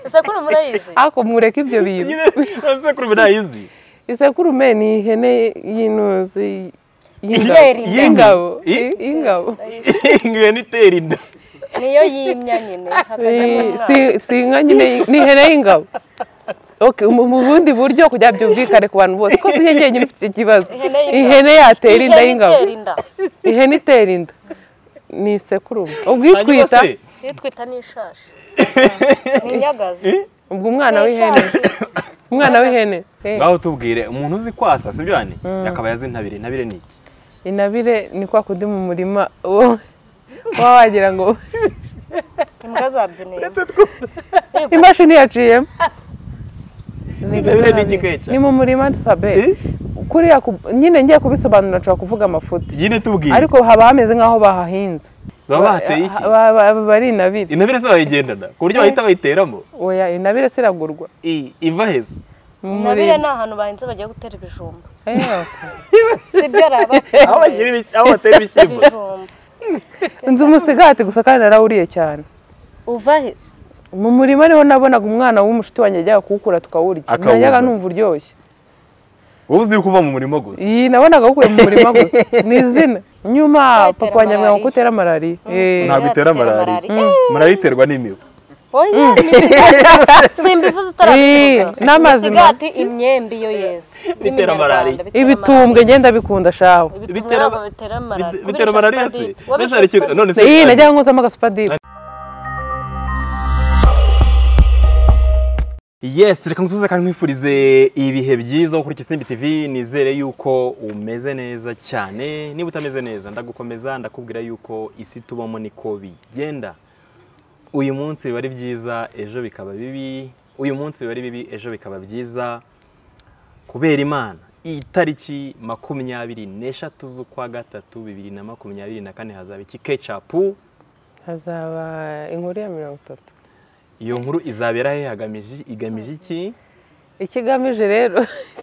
Isekuru murayizi ako mureka ibyo bintu isekuru murayizi isekurume ni ihene y'inuzi y'ingabo ngiye nitera inda niyo yimya nyine si inka nyine ni ihene y'ingabo mu bundi buryo kugira byumvikane ku bantu bose ko zihengeye nyine ufite ikibazo ihene yatera inda y'ingabo ihene itera inda ni isekurume ubwitwita n'ishashi ni inyagazi ubwo umwana w'ihene ngaho tubwire umuntu uzi kwasa sibyo yani yakaba yazi intabire ni intabire ni kwa kundi mu murima wagira ngo imbwa zabyineye imashini yaciyemo intabire ni igikeca ni mu murima sabe kuriya nyine ngiye kubisobanura nshobora kuvuga amafuti nyine tubwire ariko haba hameze nk'aho bahahinze baba bahateye iki bari intabire intabire se bayigendana ku buryo bahita bayiteramo oya intabire siragurwa iva heza intabire ni ahantu bahinze bagiye gutera ibijumba sibyo raba aho batera ibishyimbo nzi umusigati gusa kandi narawuriye cyane uva heza mu murima niho nabonaga umwana w'umushuti wanjye yajyaga kuwukura tukawurya najyaga numva uryoshye wowe uzi kuva mu murima gusa iyi nabonaga wukuye mu murima gusa ni izina nyuma papa wanjye ambwira ko utera malariya ntabwo itera malariya malariya iterwa n'imibu oya simbivuze utarabivuga n'amazi imisigati imyembe iyo yeze bitera malariya ibitumbwe ngenda bikunda shaho bitera malariya se none se iyi najyaga nkozamo agasupadiri yes reka ngusuze kandi nkwifurize ibihe byiza kuri Kisimbi TV nizere yuko umeze neza cyane niba utameze neza ndagukomeza ndakubwira yuko isi tubamo niko bigenda uyu munsi biba ari byiza ejo bikaba bibi uyu munsi biba ari bibi ejo bikaba byiza kubera Imana itariki 24 z'ukwa gatatu 2024 hazaba iki ketchup hazaba inkuru ya 30 iyo nkuru izabera he igamije iki ikigamije rero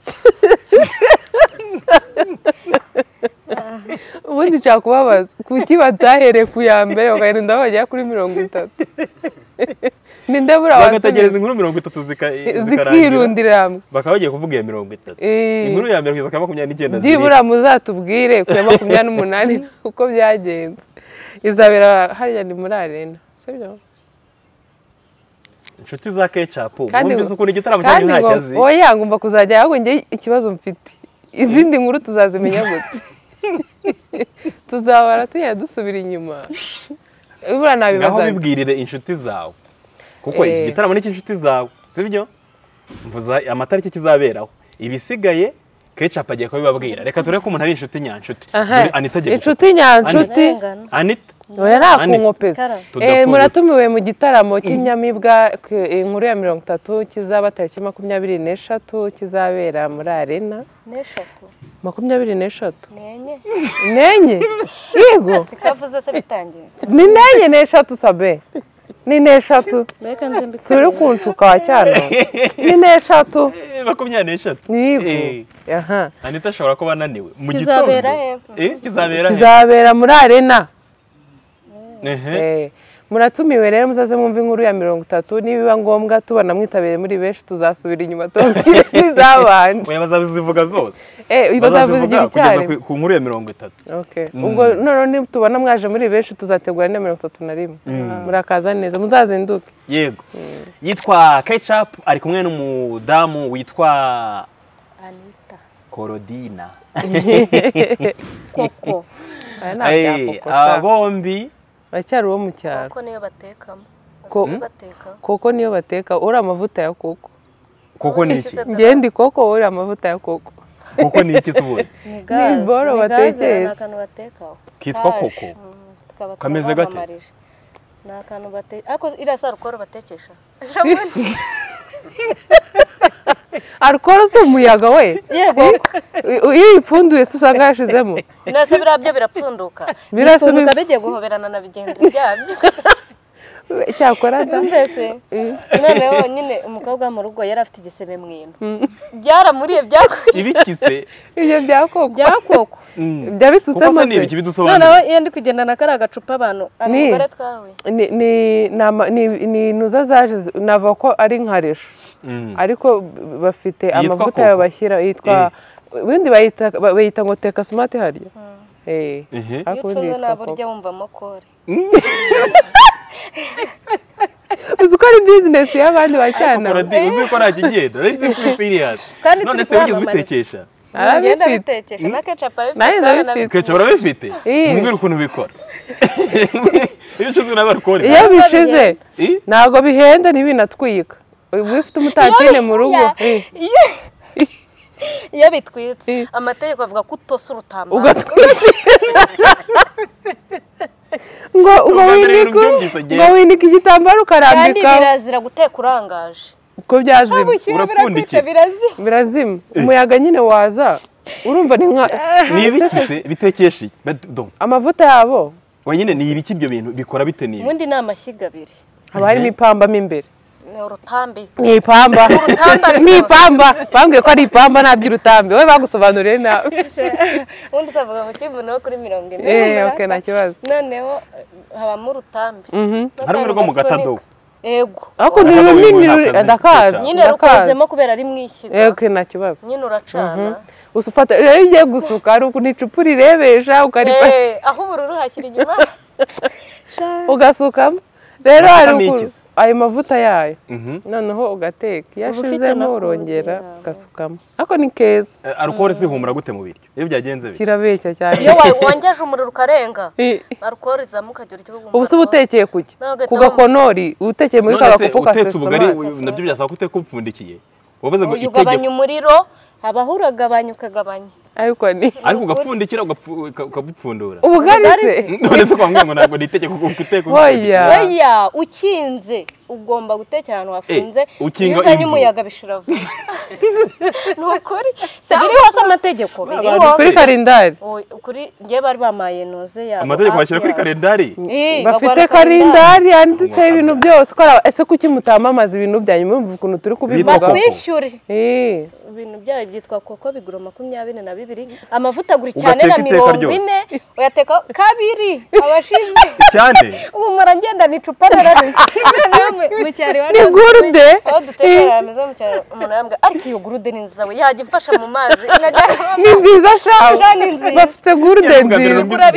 ubundi nshaka kubabaza kuki batahereye ku ya mbere bakagenda bajya kuri 30 ninde bura bagategereza inkuru 30 zikirundira hamwe bakaba bagiye kuvuga iya 30 inkuru ya mbere kugeza 29 byibura muzatubwire ku ya 28 uko byagenze izabera hariya ni muri arena sibyo inshuti za ketchup mwumvise ukuntu igitaramo cyanyu ntacyazi oya ngomba kuzajya ahubwo nge ikibazo mfite izindi nkuru tuzazimenya gute tuzabara tujya dusubira inyuma ubura nabibaza ngaho bibwirire inshuti zawe kuko iki gitaramo ni inshuti zawe sibyo mvuza amatariki kizaberaho ibisigaye ketchup agiye kubibabwira reka tureke ko umuntu ari inshuti nyanshuti Anita agiye inshuti nyanshuti Anita oya nakunkopeza muratumiwe mu gitaramo cy'Inyamibwa inkuru ya 30 kizaba tariki 23 kizabera muri arena 23 nenye yego sikavuze se bitangiye ni nenye 3 sabe ni 3 reka nze mbikore suri kunshuka cyane ni 3 24 yego aha Anita ashobora kuba ananiwe mu gitondo kizabera muri arena muratumiwe rero muzaze mwumva inkuru ya 30 nibiba ngombwa tubana mwitabire muri benshi tuzasubira inyuma tubwire nizabanje oya bazabivuga zose bazavuga kugeza ku nkuru ya 30 okay ubwo none tubona mwaje muri benshi tuzategura ne 31 murakaza neza muzazinduke yego yitwa ketchup ari kumwe n'umudamu witwa Anita Korodina koko bombi bacyari uwo mu cyaro koko niyo batekamo koko niyo bateka uri amavuta ya koko ni iki ngendi koko uri amavuta ya koko ni iki subuye ni boro batekesha akantu batekaho kitwa koko kameze gate n'akantu bateka ariko irasa rukoro batekesha alcohol se umuyaga we yego iyo ifunduye se usanga yashizemo nase birabyo birapfunduka bigiye guhoberana na bigenzi byabyo cyakora da mbese noneho nyine umukobwa mu rugo yari afite igisebe mu ino byaramuriye ibikise ibyo byakoko byabisutsemo se ibiki bidusobanura noneho iyo ndi kugendana kari agacupa abantu abagore twawe ni nuza zaje nava ko ari nka resho ariko bafite amavuta yayo bashyira yitwa ibindi bayita ngo teka smart harya iyo ucunze nabo urya wumvamo kore uzi ko ari bizinesi y'abandi bacyana uzi ko nta kigenda uretse kuri serious none se wigeze ubitekesha ngenda bitekesha na ketchup arabifite ketchup urabifite mbwira ukuntu bikora iyo ucunze nabo alcohol iyo bishize ntago bihenda ntibinatwika uba ufite umutatine mu rugo iyo bitwitse amategeko avuga ko utosa urutambaro ngo winika igitambaro ukarambikaho kandi birazira guteka urangaje uko byazima urapfundikira birazima umuyaga nyine waza urumva ni nka ni ibiki bitekesha amavuta yabo wenyine ni ibiki ibyo bintu bikora bite niba ubundi ni amashyiga abiri haba harimo ipamba mo imbere urutambi ni ipamba ni ipamba bambwiye ko ari ipamba ntabyo urutambi wowe bagusobanuriye nawe ubundi usavuga mu kibuno kuri 40 okay nta kibazo noneho habamo urutambi harimo rwo mu gatadobo ego ariko ni runini ndakazi nyine rukozemo kubera ari mwishyiga okay nta kibazo nyine uracana usufata rero igiye gusuka ari ukuntu icupa rirebesha ukaripa aho ubururu hashyira inyuma ugasukamo rero hari ayo mavuta yayo noneho ugateka iyo ashizemo urongera ugasukamo ariko ni keza alcohol zihumura gute mu biryo iyo byagenze bite kirabeshya cyane iyo wangeje umuriro ukarenga alcohol izamuka ukagira icyo bugumba ubu se ubutekeye kuki ku gakonori utekeye muri ka gakopo ka utetse ubugari nabyo byasaba kuteka upfundikiye wabaze ngo ugabanya umuriro habaho uragabanya ukagabanya ariko ugapfundikira ukabupfundura ubugari se none se kwambwira ngo ntabwo nitegeka guteka oya ukinze ugomba gutekera ahantu hafunze iyo uzanye umuyaga bishira vuba ni ukuri se biriho se amategeko biriho kuri kalendari kuri ngiye bari bamaye noze yabo amategeko bashyira kuri kalendari bafite kalendari yanditseho ibintu byose ese kuki mutamamaza ibintu byanyu murumva ukuntu turi kubivuga bakwishyure ibintu byayo byitwa koko bigura 22 amavuta agura cyane na 40 uyateka kabiri abashize cyane ubu marangenda ni icupa rararishye mu cyari wari ni gurude aho dutekera ameze mu cyari umuntu yambwa ariko iyo gurude ni nziza we yajya imfasha mu mazi ni nziza shaho bafite gurude igura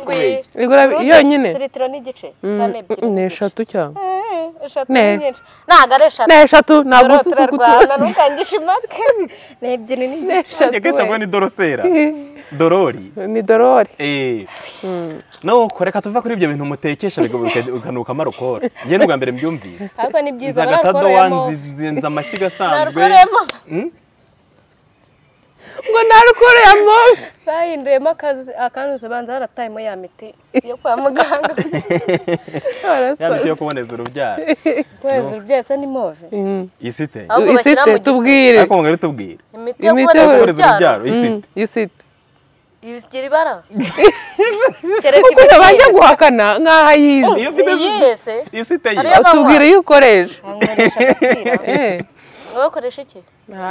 7 yonyine litiro n'igice cyane ebyiri ni 3 cyangwa 3 nyinshi ntago ari 3 ni 3 ntabwo ususukutura ntukangisha imatwe ni ebyiri n'igice cyangwa ni dorosera dorori ni dorori no koreka tuva kuri ibyo bintu mutekesha ukanuka marokora ngiye n'ubwa mbere mbyumvise ariko ni byiza nzagatado wanzinza amashyiga asanzwe ngo narukore ya move bahinduyemo akanuze banza haratayemo ya miti yo kwa muganga ya miti yo kuboneza urubyaro kuboneza urubyaro se ni move isite tubwire ariko ngari tubwire imiti yo kuboneza urubyaro isite ibigira ibara kuko bajya guhakana nk'aho ayizi yese isite tubwire iyo ukoresha wakoresha iki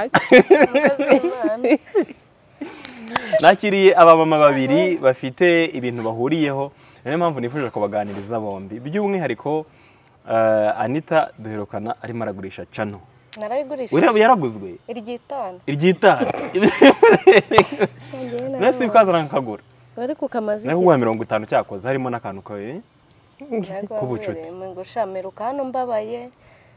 nakiriye abamama babiri bafite ibintu bahuriyeho niyo mpamvu nifuje kubaganiriza bombi by'umwihariko Anita duherukana arimo aragurisha cano narayigurisha yaraguzwe iryitanu nese ukazana nkagura bari kukamaza iki naho 50 cyakoze harimo n'akantu kawe kubucuti ngo shameruka hano mbabaye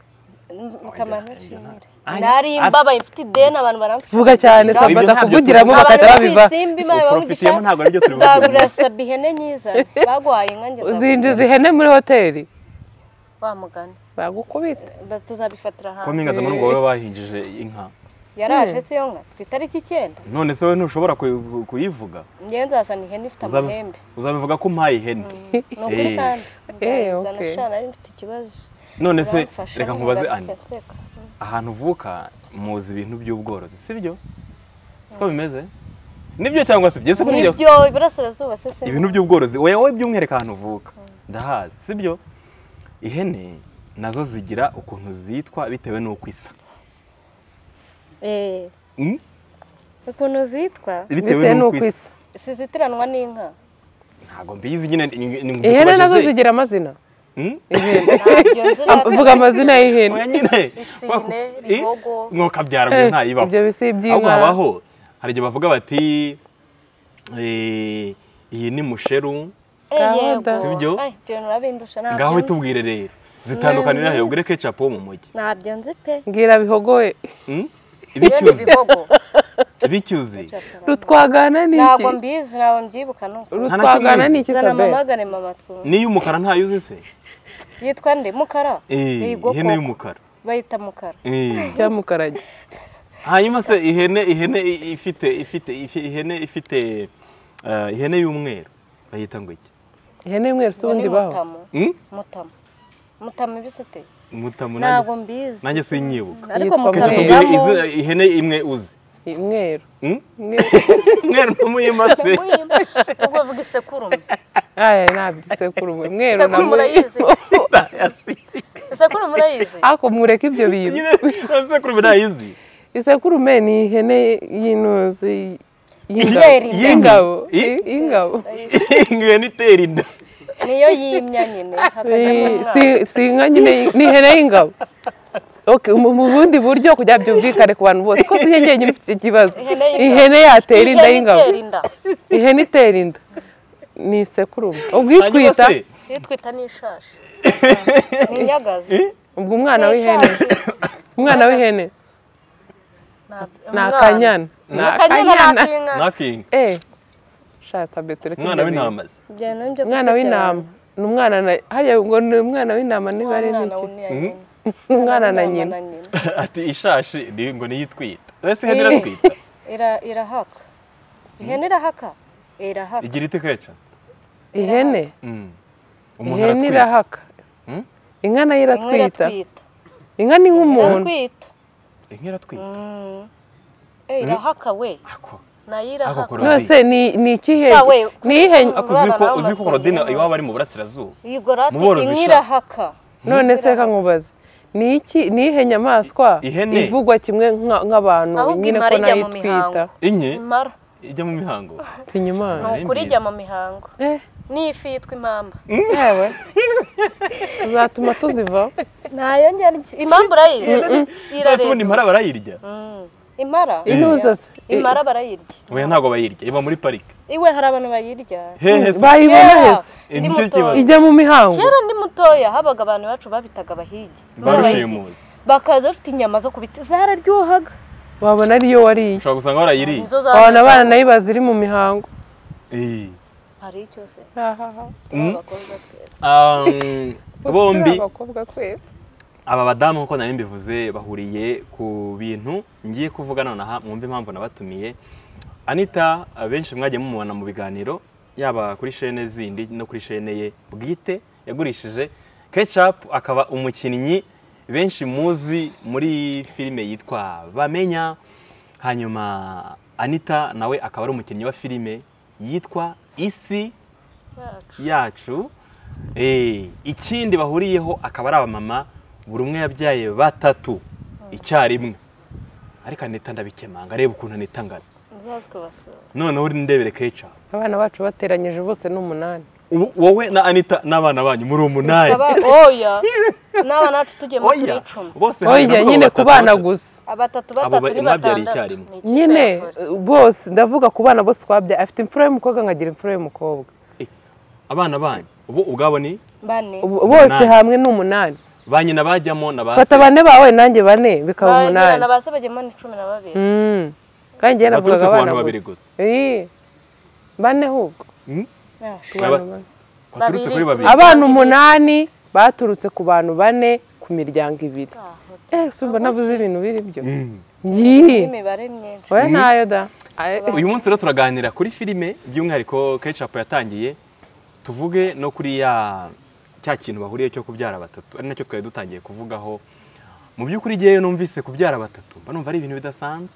nari mbabaye mfite ideni abantu baramfite vuga cyane sabata kuvugiramo bakata babiva profitiyemo ntabwo aribyo turi buvuge zagura sabi ihene nyiza bagwaye inkange uzinjiza ihene muri hoteli bamugana bagukubita basi tuzabifatira hanze komingaza muri ngo wowe bahinjije inka yaraje se yo nka ku itariki 9 none se we ntushobora kuyivuga ngiye nzasana ihene ifite amahembe uzabivuga ko mpaye ihene nukuri kandi okay nari mfite ikibazo none se reka nkubaze ahantu uvuka muzi ibintu by'ubworozi sibyo siko bimeze nibyo cyangwa se byese kuri ibyo iburasirazuba se ibintu by'ubworozi wowe by'umwereka ahantu uvuka ndahazi sibyo ihene nazo zigira ukuntu zitwa bitewe n'uko isa. ukuntu zitwa bitewe n'uko isa. sizitiranwa n'inka. Ntabwo mbizi nyine. Ihene nazo zigira amazina. Vuga amazina y'ihene. Isine, Bihogo. Mwokabyara ngo ntayibaho. Ibyo bisi iby'inka. Ahubwo habaho hari igihe bavuga bati iyi ni musheru. Sibyo? Ngaho itubwire rero. Zitandukanira he ugire ketchup wo mu mujyi. Ntabyo nzi pe. Mbwira Bihogoye. Ibicyuzi. Rutwagana ni iki? Ntabwo mbizi, ntabwo mbyibuka nuko. Rutwagana ni iki Zana mamagane mama twumva. Niyo umukara ntayuzi se? Yitwa nde? Mukara? Ihene y'umukara. Bayita mukara. Cya mukarage. Hanyuma se ihene ihene y'umweru bayita ngo iki? Ihene y'umweru si ubundi baho. Mutamu ibisete. Mutamu ntabwo mbizi. Nanjye sinyibuka. Ariko mutamu ihene imwe uzi. Umweru. Umweru n'umuyimase. Ubwo bavuga isekurume. Ntabwo isekurume. Umweru na Isekurume urayizi. Isekurume urayizi. Ako mureke ibyo bintu. Isekurume urayizi. Isekurume ni ihene y'inuzi y'ingabo. Ingabo. Ihene itera inda. Niyo yimya nyine. Si inka nyine ni ihene y'ingabo. Mu bundi buryo kugira byumvikane ku bantu bose ko zihengeye nyine ufite ikibazo. Ihene yatera inda y'ingabo. Ihene itera inda. Ni isekurume. Ubwitwita? Yitwita n'ishashi. Ni inyagazi. Ubwo umwana w'ihene. Umwana w'ihene. Ni akanyana. Ni akanyana. Nakinga. Shata beture. Umwana w'intama. Umwana w'intama. Ni umwana hariya ngo ni umwana w'intama niba ari n'iki. Umwana na nyina. Ati ishashi ngo niyitwita. Wese ihene iratwita. Irahaka. Ihene irahaka. Irahaka. Igira ite keca? Ihene. Ihene irahaka. Inka nayo iratwita. Inka ni nk'umuntu. Inka iratwita. Irahaka we. Nayo irahaka. Nose ni ikihe? Ni ihene. Uzi ko Claudine iwaba ari mu burasirazuba. Igorati inka irahaka. None se kankubaza. Ni iki ni ihe nyamaswa ivugwa kimwe nk'abantu nyine ko nayo twita inye ijya mu mihango tinyuma ukuri ijya mu mihango n'ifi yitwa impamba yewe uzatuma tuziva nayo njye impamba urayizi irareba ubundi impara barayirya impara inuza impara barayirya oya ntago bayirya iba muri parike iwe hari abantu bayirya bayibona hese ijya mu mihango kera ndi mutoya habaga abantu bacu babitaga bahigi barushimuzi bakaza bafite inyama zo kubita zararyohaga wabona ariyo wariye ushobora gusanga warayiriye abana abana nayo baziri mu mihango hari icyo se bombi aba badamu nkuko nari mbivuze bahuriye ku bintu ngiye kuvuga nonaha mwumve impamvu nabatumiye. Anita abenshi mwagiye mumubona mu biganiro yaba kuri chaîne zindi no kuri chaîne ye bwite yagurishije ketchup, akaba umukinnyi benshi muzi muri filime yitwa Bamenya. Hanyuma Anita nawe akaba ari umukinnyi wa filime yitwa Isi Yacu. Ikindi bahuriyeho akaba ari abamama buri umwe yabyaye batatu icyarimwe. Ariko Anita ndabikemanga reba ukuntu Anita ngana noneho uri ndebere ketchup. Abana bacu bateranyije bose n'8. Wowe na Anita n'abana banyu muri 8. Oya n'abana bacu tugiye muri 10. Oya nyine kubana gusa. Abatatu ni batandatu. Nyine bose ndavuga kubana bose twabya afite imfura y'umukobwa ngagira imfura y'umukobwa. Abana banyu ubwabo ni bane bose hamwe n'8. Banyina bajyamo na base. Fata bane bawe nanjye bane bikaba 8. Banyina na base bajyamo ni 12. Kandi yaravugaga abana gusa. Bane hubwo. Baturutse kuri 2. Abantu 8 baturutse ku bantu 4 ku miryango 2. Sumva navuze ibintu biri byo. Imibare myinshi. Oya nayo da. Uyu munsi rero turaganira kuri filime by'umwihariko ketchup yatangiye. Tuvuge no kuri cya kintu bahuriye cyo kubyara batatu. Ari nacyo twari dutangiye kuvugaho. Mu by'ukuri giye numvise kubyara batatu. Banumva ari ibintu bidasanzwe.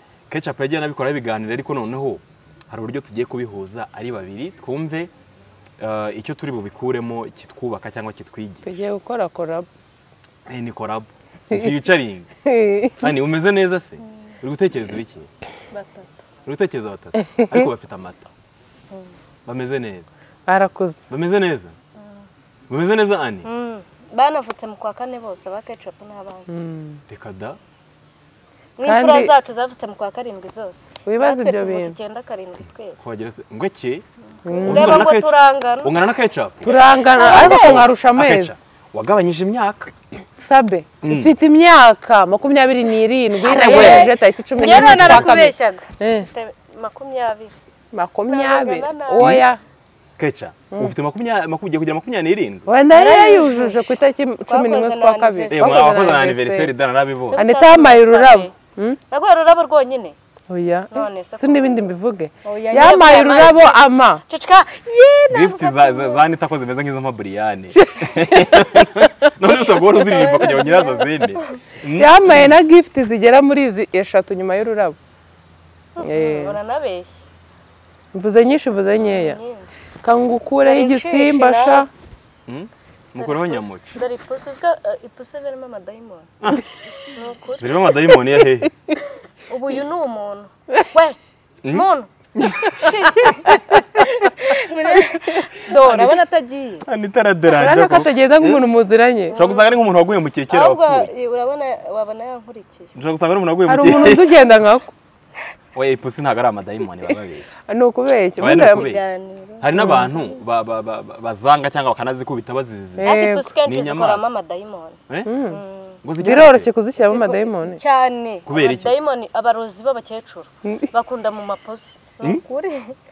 Ketchup yagiye nabikora ibiganiro ariko noneho hari uburyo tugiye kubihuza ari babiri twumve icyo turi bubikuremo kitwubaka cyangwa kitwigira. tugiye gukora collab. Ni collab featuring. Hani umeze neza se? Uri gutekereza ibiki? batatu. Uri gutekereza batatu ariko bafite amata. Bameze neza. Arakuze. Bameze neza. Bameze neza Ani? Banavutse mu kwa kane bose ba Ketchup n'abandi. Reka da. N'imfura zacu zavutse mu kwa karindwi zose. Wibaza ibyo bintu. 9 karindwi twese. Kwagera se ngweke. Reba ngo turangana. Ungana na Ketchup. Turangana ariko nkarusha amezi. Wagabanyije imyaka. Sabe mfite imyaka 27 nagejeje tariki 10. Yera narakubeshyaga. 20. Oya. Kecha ufite 20 kugira 27. Wenda yayujuje ku itariki 11 kwa kabiri. Mwakoze na anniversaire dana nabibona. Anita yamaye ururabo. Nagwe ururabo rwonyine. Oya. Si n'ibindi mbivuge. Yamaye ururabo ama. Ceceka yena. Gift za Anita ko zimeze nk'izo Brian. None usabora uziririmba kugira ngo nyirazo zindi. Yamaye na gift zigera muri izi 3 nyuma y'ururabo. Uranabeshya. Mvuze nyinshi mvuze nkeya. Kangukureho igisimba sha. Mukoreho nyamuke. Dore ipusi verimo amadayimoni. Nukuri. Zirimo amadayimoni ya hehe? Ubu uyu ni umuntu. We, muntu. Dore abana atagiye. Anita araderanje. Ariko atagenda nk'umuntu muziranye. Ushobora gusanga ari nk'umuntu waguye mu kekera wapfuye. Urabona wabana yankurikiye. Ushobora gusanga ari umuntu waguye mu kekera. Hari umuntu ugenda nkako. Oya ipusi ntago ari amadayimoni bababeshya. Ni ukubeshya. Hari n'abantu bazanga cyangwa bakanazikubita bazizi. Ati ipusi kenshi zikoramo amadayimoni. Biroroshye kuzishyiramo amadayimoni. Cyane. Kubera iki? Amadayimoni abarozi b'abakecuru bakunda mu maposi. Nukuri.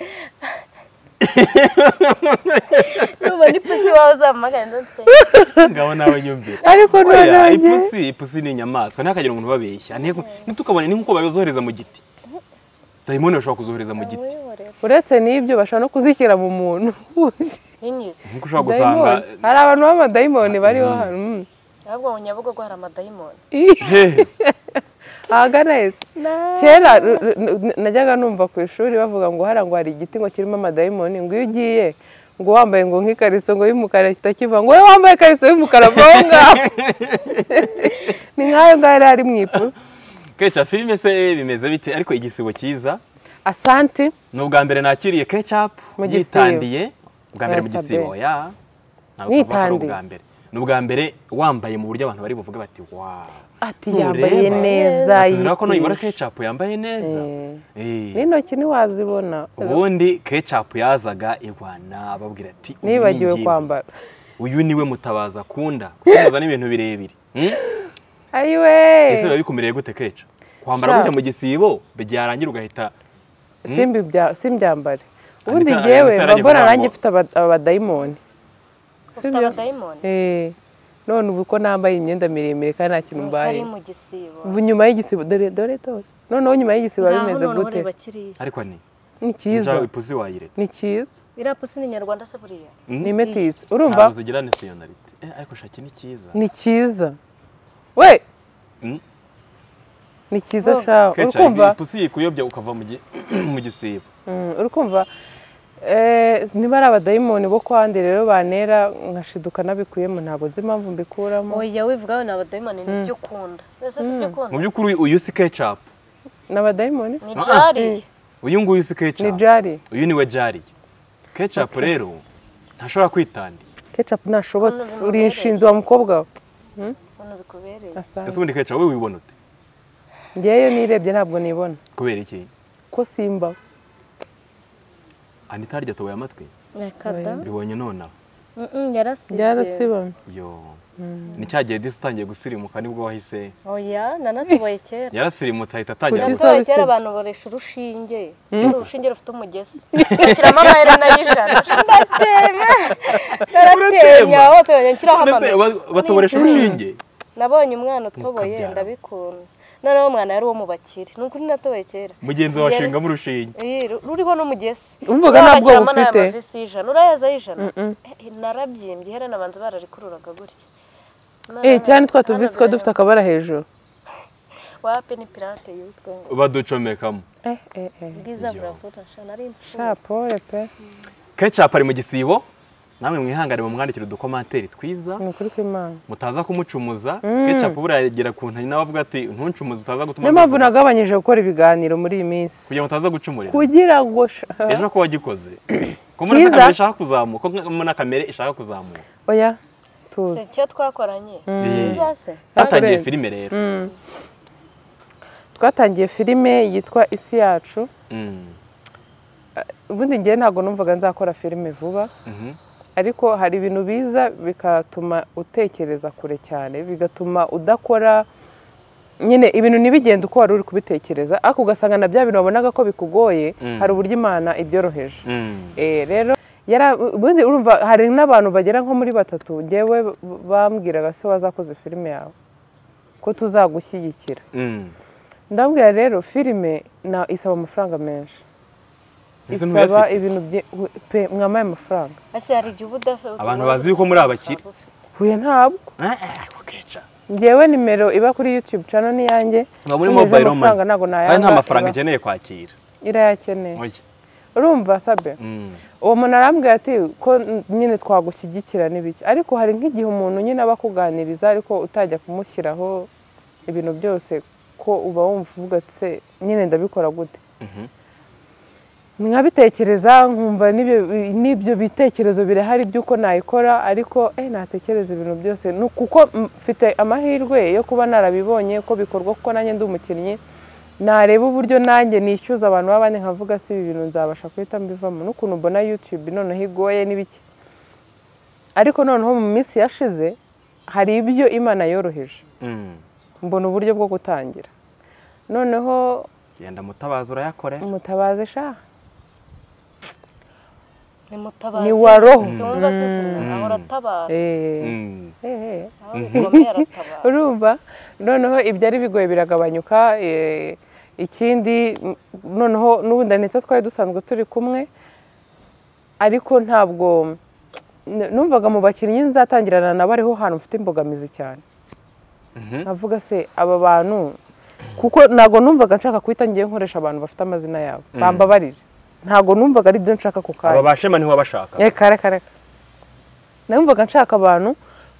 Nuba ipusi wawe zamagana ndetse. Ngabo nawe nyumvira. Ariko none ipusi ni inyamaswa ntakagira umuntu babeshya. Nitukabone ni nkuko bayozohereza mu giti. Dayimoni bashobora kuzohereza mu giti. Uretse n'ibyo bashobora no kuzishyira mu muntu. Nkuko ushobora gusanga hari abantu b'amadayimoni bariho hano. Ntabwo mu Nyabugogo hari amadayimoni. Ahagana heza. Kera najyaga numva ku ishuri bavuga ngo hari igiti ngo kirimo amadayimoni ngo iyo ugiye ngo wambaye ngo nk'ikariso ngo y'umukara kitakiva ngo wowe wambaye ikariso y'umukara bonga. Ni nkayo ngaho ari mu ipusi. Kecha filime se bimeze bite ariko igisibo cyiza. Asante. No bwa mbere nakiriye Ketchup yitandiye bwa mbere mu gisibo ya. Nitandiye. No bwa mbere wambaye mu buryo abantu bari buvuge bati wow. Ati yambaye neza. Nako no ibara Ketchup yambaye neza. N'intoki ntiwazibona. Ubundi Ketchup yazaga igwana ababwira ati nibagiwe kwambara. Uyu niwe mutabaza akunda kuza n'ibintu birebire. Ayiwe. Ese babikumireye gute Ketchup? Kwambara gutya mu gisibo byarangira ugahita simbyambare. Ubundi ngewe mbona nanjye mfite abadayimoni. Ufite abadayimoni? None ubu ko nambaye imyenda miremire kandi nta kintu mbaye. Ari mu gisibo. Ubu nyuma y'igisibo dore. Noneho nyuma y'igisibo bimeze gute? Ariko ni cyiza. Ipusi wayiretse. Ni cyiza. Iriya pusi ni Nyarwanda se buriya? Ni metisi. Urumva? Zigira nationality. Ariko shaki ni cyiza. Ni cyiza. We. Ni cyiza sha. Urukumva? Ipusi yikuyobya ukava mu gisibo. Urukumva? Niba ari abadayimoni bo kwande rero banera nkashiduka nabikuyemo ntabwo nzi impamvu mbikuramo. Oya wivuga ni abadayimoni nibyo ukunda. Ese sibyo ukunda? Mu by'ukuri uyu si Ketchup. N'abadayimoni? Ni Jari. Uyu nguyu si Ketchup. Ni Jari. Uyu niwe Jari. Ketchup rero ntashobora kwitandi. Ketchup ntashobotse uri inshinzi wa mukobwa we. Uno bikubereye. Ese ubundi Ketchup wowe wibona ute? Ngeyo nirebye ntabwo nibona. Kubera iki? Ko simba. Anita harya towe amatwi? Nakada. Bibonye nona. Yarasibamye. Yo. Ni cyagiye disi utangiye gusirimuka nibwo wahise. Oya nanatuboye kera. Yarasirimutse ahita atangira gusirimuka. Kera abantu baresha urushinge. Urushinge rufite umugezi. Bashyiramo amaherena y'ijana. Naratenya hose banyakiraho amamesa. Batoboresha urushinge? Nabonye umwana utoboye ndabikunda. Noneho umwana yari uwo mu bakire. Nukuri natoboye kera. Mugenzi washinga mu rushinge. Ruriho n'umugezi. Umvuga nabwo ufite. Urayaza y'ijana. Narabyimbye hera nabanze bararikururaga gutya. Cyane twatuvise ko dufite akabara hejuru. Wape ni pirate yutwe ngo. Baducomekamo. Bwiza buravura sha nari impfu. Sha pole pe. Ketchup ari mu gisibo namwe mwihangane mu mwandikira udukomanteri twiza ni ukuri kw'Imana mutaza kumucumuza Ketchup buragera ku ntanya nawe avuga ati ntuncumuze utaza gutuma niyo mpamvu nagabanyije gukora ibiganiro muri iyi minsi kugira ngo utaza gucumurira kugira ngo ejo ko wagikoze ko muri kamera ishaka kuzamuka ko muri kamera ishaka kuzamuka oya tuzi icyo twakoranye cyiza se twatangiye filime rero twatangiye filime yitwa Isi Yacu ubundi ngiye ntabwo numvaga nzakora filime vuba ariko hari ibintu biza bikatuma utekereza kure cyane bigatuma udakora nyine ibintu ntibigende uko wari uri kubitekereza ariko ugasanga na bya bintu wabonaga ko bikugoye hari uburyo Imana ibyoroheje rero ubundi urumva hari n'abantu bagera nko muri 3 ngewe bambwiraga se wazakoze filime yawe ko tuzagushyigikira ndabwira rero filime isaba amafaranga menshi isaba ibintu pe mwamaye amafaranga ase hari igihe udafite abantu bazi ko muri abakire huye ntabwo ngewe nimero iba kuri YouTube channel ni yanjye muri mobile money kandi nta mafaranga ikeneye kwakira irayakeneye urumva sabe uwo muntu arambwira ati ko nyine twagushyigikira n'ibiki ariko hari nk'igihe umuntu nyine aba kuganiriza ariko utajya kumushyiraho ibintu byose ko uba wumva uvuga ati nyine ndabikora gute nkabitekereza nkumva n'ibyo bitekerezo birahari by'uko nayikora ariko natekereza ibintu byose kuko mfite amahirwe yo kuba narabibonye ko bikorwa kuko nanjye ndi umukinnyi nareba uburyo nanjye nishyuza abantu b'abandi nkavuga si ibi bintu nzabasha guhita mbivamo n'ukuntu mbona YouTube noneho igoye n'ibiki ariko noneho mu minsi yashize hari ibyo Imana yoroheje mbona uburyo bwo gutangira noneho genda mutabaza urayakorera mutabaze sha ni waroho sumva sisina ahora tabara urumva noneho ibyo ari bigoye biragabanyuka ikindi noneho n'ubundi nita twari dusanzwe turi kumwe ariko ntabwo numvaga mu bakinnyi nzatangirana nabo ariho hantu mfite imbogamizi cyane navuga se aba bantu kuko ntabwo numvaga nshaka kuhita ngiye nkoresha abantu bafite amazina yabo bambabarire ntabwo numvaga ari byo nshaka ku kanya aba bashema niho bashaka kare numvaga nshaka abantu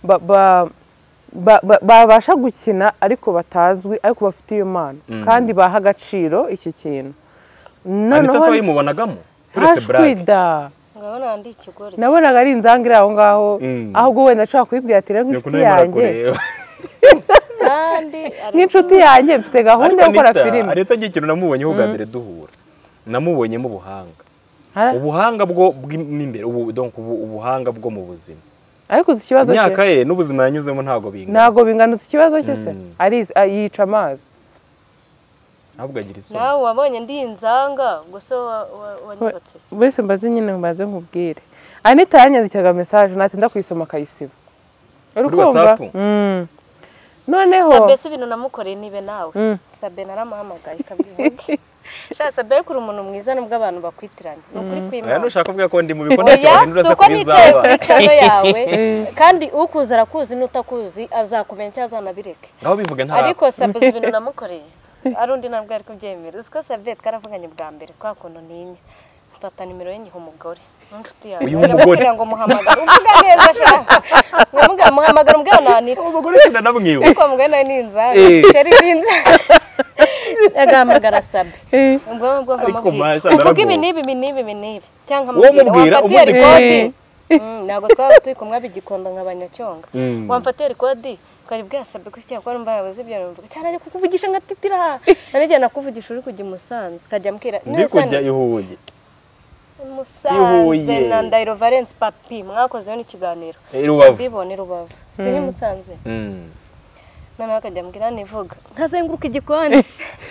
babasha gukina ariko batazwi ariko bafite iyo mpano kandi baha agaciro iki kintu noneho wayimubonagamo turetse brag nabonaga ari inzangire aho ngaho ahubwo wenda nshaka kuyibwira ati rero nk'inshuti yanjye nk'inshuti yanjye mfite gahunda yo gukora filime ariko igihe ikintu namubonyeho bwa mbere duhura namubonyemo ubuhanga bwo n'imbere ubuhanga bwo mu buzima ariko uzi ikibazo cye imyaka ye n'ubuzima yanyuzemo ntabwo bingana uzi ikibazo cye se yica amazi ahubwo agira isoni nawe wabonye ndi inzanga gusa wanyubatse bese mbaze nyine mbaze nkubwire Anita yanyandikaga message natinda kuyisoma akayisiba urukumva noneho Sabe se ibintu namukoreye nibe nawe Sabe naramuhamagaye kabwivuge sha Sabe kuri umuntu mwiza nubwo abantu bakwitiranye nukuri kwimana nushaka kuvuga ko ndi mu bikorwa byawe suko nicaye kuri channel yawe kandi ukuza arakuzi n'utakuzi azakumenya cyazanabireke aho bivuga nta ariko Sabe ibintu namukoreye arundi nabwo ari kubyemera usko Sabe twaravuganye bwa mbere kwa kuntu ninye mfata nimero ye nyiha umugore inshuti yawe uyu mugore ngo muhamagara uvuga neza shaka nyamuga muhamagara umbwa nani umugore kinda namwiwe uko mbwa nani ninza sheri ninza agamagara Sabe ubwo uvuga ibi nibi cyangwa mubwira record nago twaba turi kumwe bigikonda nk'abanyacyonga wamfatira record kari bwasabe ko cyangwa ko numva yabuze ibyo numva cyane ari kukuvugisha nka titira nanjye nakuvugisha uri kujya Musanze kajya mbwira ndikujya ihuye Musanze na Ndahiro Valence papi mwakozeho n'ikiganiro bibone Rubavu si ni Musanze none akajya mbwira nivuga nkazenguruka igikoni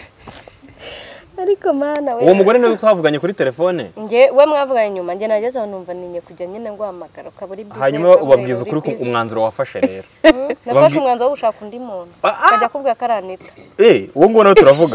ariko mana we uwo mugore niwe twavuganye kuri telefone we mwavuganye nyuma nge nageze aho numva ninye kujya nyine ngwahamagara ukaburi bize hanyuma ubabwiza ukuri ko umwanzuro wafashe rero nafashe umwanzuro wo gushaka undi muntu kajya kuvuga ko ari Anita uwo nguwo nawe turavuga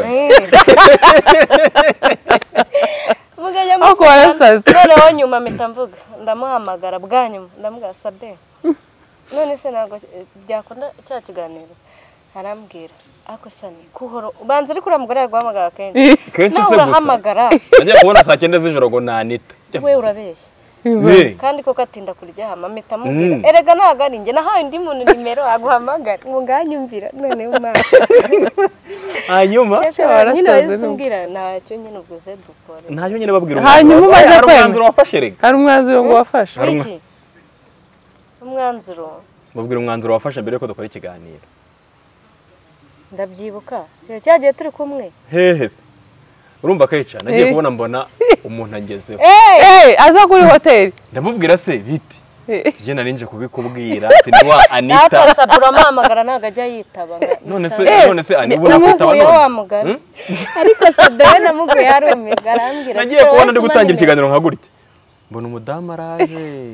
mugajya noneho nyuma mpita mvuga ndamuhamagara bwa nyuma ndamubwira Sabe none se ntabwo byakunda cya kiganiro arambwira ako sani kuhoro ubanza uri kuri mugore guhamagara kenshi se urahamagara najya kubona saa 9 z'ijoro ngo na Anita we urabeshya kandi koko atinda kuryama mpita mubwira erega ntabwo ari njye nahaye undi muntu nimero aguhamagara ngo nganyumvira noneho umwana hanyuma nyine wahise umbwira ntacyo nyine uguze dukore ntacyo nyine babwira hanyuma umaze hari umwanzuro wafashe rega hari umwanzuro ngo wafashe iki umwanzuro babwira umwanzuro wafashe mbere yuko dukora ikiganiro ndabyibuka cyagiye turi kumwe hehe se urumva kwica nagiye kubona mbona umuntu agezeho aza kuri hoteli ndamubwira se biti njye narinje kubikubwira ati niwa Anita natwe sabura amuhamagara ntabwo ajya yitaba none se Ani ubona kwitaba none ariko sabura namuguye hari umugara arambwira nagiye kubona ndi gutangira ikiganiro nka gutya mbona umudamu araje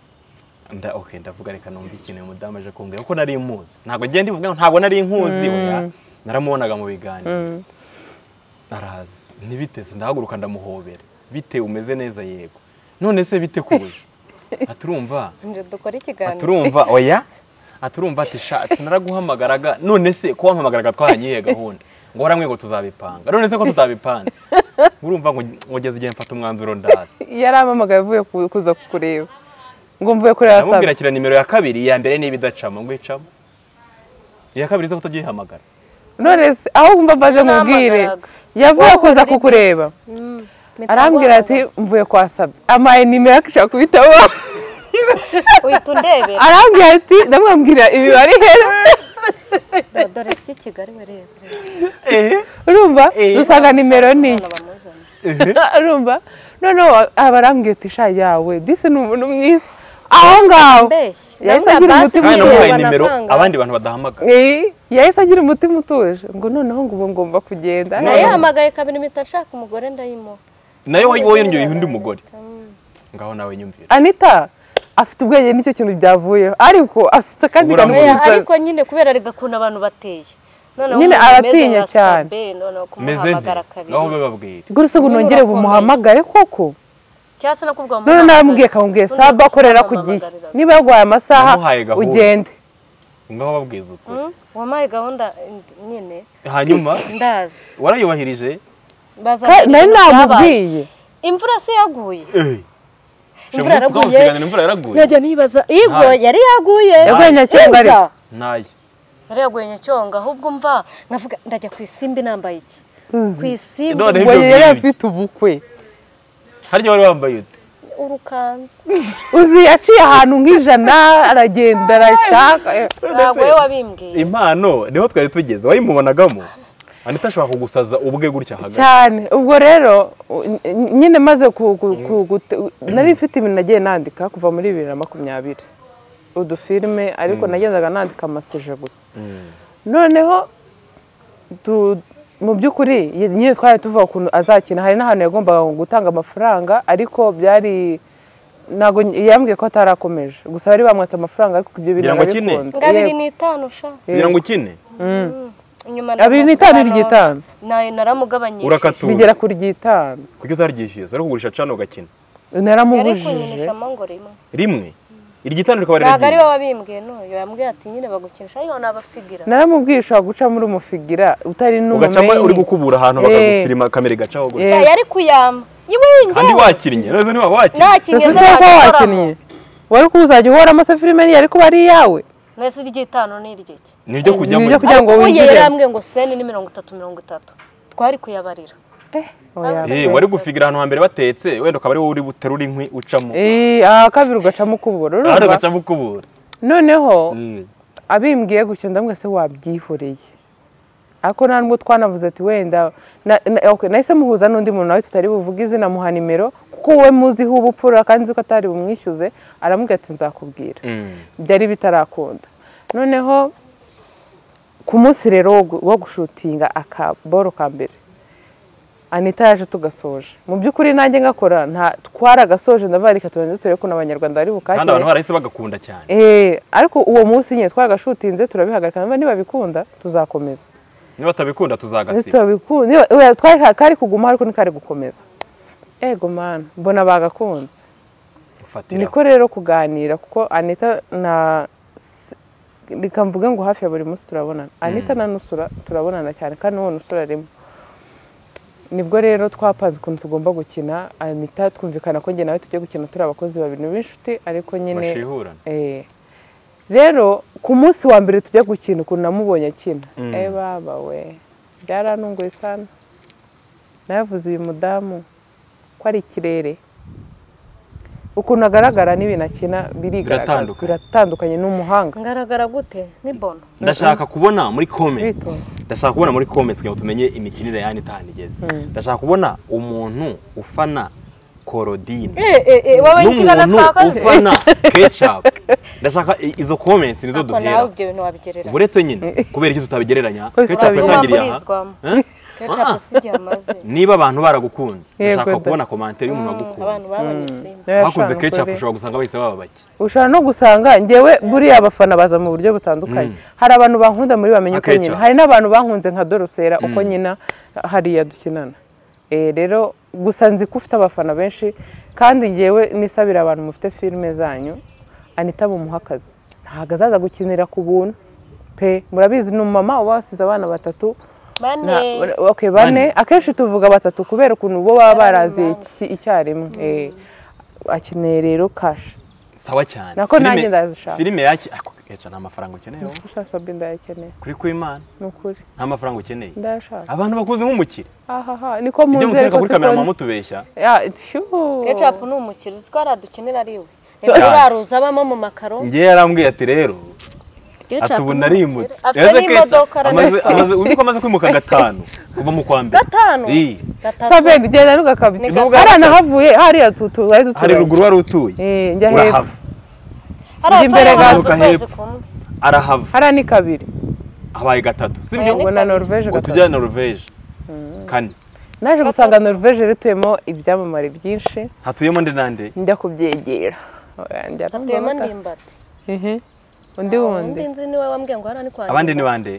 ndavuga reka numva ikintu uyu mudamu aje kumbwira kuko nari muzi ntabwo ngiye ndivuga ntabwo nari nkuzi oya naramubonaga mu biganiro araza ntibiteze ndahaguruka ndamuhobera bite umeze neza yego none se bite kuwe aturumva dukora ikiganiro aturumva oya aturumva ati ati naraguhamagaraga none se ko wampamagaraga twaranyiye gahunda ngo waramwe ngo tuzabipanga none se ko tutabipanze urumva ngo ngeze igihe mfata umwanzuro ndazi yaramamagaye avuye kuza kukureba ngo mvuye kuri ya namubwira kira nimero ya kabiri ya mbere niba idacamo ngo icamo iya kabiri zo kutagihamagara none se aho umva baje mubwire yavuye kuza kukureba arambwira ati mvuye kwa Sabe amaye nimero yakishaka kubitabo uhita undebera arambwira ati ndamwambwira ibi bari hera dore iki Kigali bareba urumva dusanga nimero ni urumva noneho abarambwira ati sha yawe disi ni umuntu mwiza aho ngaho yahise agira umutima utuje nimero abandi bantu badahamagara yahise agira umutima utuje ngo noneho ngo ngomba kugenda yahamagaye kabiri mpita nshaka umugore ndayimo nayo wowe yongeye undi mugore ngaho nawe nyumvira Anita afite ubwenge nicyo kintu byavuyeho ariko afite kandi ariko nyine kubera rega kuntu abantu bateye nyine aratinya cyane kumuhamagara kabiri naho bababwira gusa ngo nongere bumuhamagare koko cyase nakubwa none namubwiye kamubwiye Sabe akorera ku gihe niba yagwaye amasaha ugende ngaho babwiza uko wamaye gahunda nyine hanyuma ndazi warayubahirije nari namubwiye imvura se yaguye imvura yaraguye najya nibaza igo yari yaguye yaguye Nyacyonga ariko nayo yari yaguye Nyacyonga ahubwo mva navuga ndajya ku isimbi nambaye iki ku isimbi ngo yari afite ubukwe harya wari wambaye ute urukanzu uzi yaciye ahantu nk'ijana aragenda arashaka ntabwo we wabimbwiye impano niho twari tugeze wayimubonagamo Anita ashobora kugusaza ubwe gutya hagati cyane ubwo rero nyine maze nari mfite ibintu nagiye nandika kuva muri 2020 udufilme ariko nagendaga nandika amasije gusa noneho mu by'ukuri nyine twari tuvuga ukuntu azakina hari n'ahantu yagombaga gutanga amafaranga ariko byari ntago yambwiye ko atarakomeje gusa bari bamwatse amafaranga ariko ibyo bintu arabikunda 2,500 sha kugira ngo ukine 2,500 ry'itanu nayo naramugabanyije urakatura bigera kuri ry'itanu kuko utaryishyuye ari kugurisha cano ugakina naramubujije rimwe iry'itanu rikaba ntabwo ari wowe wabimbwiye n'uyu yambwiye ati nyine bagukinisha ariko n'abafigira naramubwiye ushobora guca muri umufigira utari n'umumenyi ugacamo uri gukubura ahantu bakagufilima kamera igacaho gusa yari kuyama kandi wakinnye neza niba wakinnye nakinnye se ko wakinnye wari kuzajya uhoramo se filime yari kuba ari iyawe nese iry'itanu n'iry'iki niryo kugira ngo wigire yarambwiye ngo seni ni 30 twari kuyabarira wari gufigira ahantu hambere batetse wenda ukaba ari wowe uri buterura inkwi ucamo kabiri ugacamo ukubura ugacamo ukubura noneho abimbwiye gutyo ndamwe se wabyihoreye ariko ntabwo twanavuze ati wenda nahise muhuza n'undi muntu nawe tutari buvuge izina muha nimero kuko we muziho ubupfura kandi nzi ko atari bumwishyuze aramubwira ati nzakubwira byari bitarakunda noneho ku munsi rero wo gushutinga akaboro ka mbere Anita yaje tugasoje mu by'ukuri nanjye ngakora twaragasoje ndavarika tubanze turebe ko n'abanyarwanda bari bukakire kandi abantu barahise bagakunda cyane ariko uwo munsi nyine twagashutinze turabihagarika niba babikunda tuzakomeza niba batabikunda tuzagasiba kari kuguma ariko ntikari gukomeza ego mana mbona bagakunze niko rero kuganira kuko Anita reka mvuge ngo hafi ya buri munsi turabonana Anita na Nusura turabonana cyane kandi n'uwo Nusura arimo nibwo rero twapanze ukuntu tugomba gukina Anita twumvikana ko njye nawe tujye gukina turi abakozi babiri b'inshuti ariko nyine rero ku munsi wa mbere tujya gukina ukuntu namubonye akina baba we byaranunguye sana navuze uyu mudamu ko ari ikirere ukuntu agaragara n'ibintu akina biratandukanye n'umuhanga ngaragara gute ni bono ndashaka kubona muri comments kugira ngo tumenye imikinire yani itanigeze ndashaka kubona umuntu ufana Korodine n'umuntu ufana Ketchup ndashaka izo comments nizo duhera uretse nyine kubera iki tutabigereranya Ketchup yatangiriye aha Ketchup sijyamaze niba abantu baragukunze ndashaka kubona commentaire y'umuntu wagukunze bakunze Ketchup ushobora gusanga bahise baba bake ushobora no gusanga ngewe buri abafana baza mu buryo butandukanye hari abantu bankunda muri bamenye uko nyina hari n'abantu bankunze nka Dorosera uko nyina hariya dukinana rero gusa nzi ko ufite abafana benshi kandi ngewe nisabira abantu mufite filime zanyu Anita bumuhakaze ntago azaza gukinira ku buntu pe murabizi ni umumama wasize abana batatu bane akenshi tuvuga batatu kubera ukuntu bo baba barazi icyarimwe akeneye rero cash sawa cyane nako nanjye ndazishaka filime yaki Ketchup nta mafaranga ukeneye ushaka ndayakeneye kuri kw'Imana nukuri nta mafaranga ukeneye ndashaka abantu bakuze nk'umukire niko muze ko kuri kamera mutubeshya Ketchup ni umukire uziko aradukenera ariwe uraruza abamo mu makaro ngiye yarambwiye ati rero atubu narimutse amaze uzi ko amaze kwimuka 5 kuva mu kwa mbere 5 sabe ngenda nugakabita arana havuye hariya tutubari dutuye hari ruguru wari utuye njya hepfo imbere gazo arahava harani 2 habaye 3 sibyo ngo na Norvège tujya na Norvège kane naje gusanga Norvège rituyemo ibyamamare byinshi hatuyemo nde njya kubyegera hatuyemo ndimbati undi wundi nzi niwe wambwiye ngo harani kwa abandi ni bande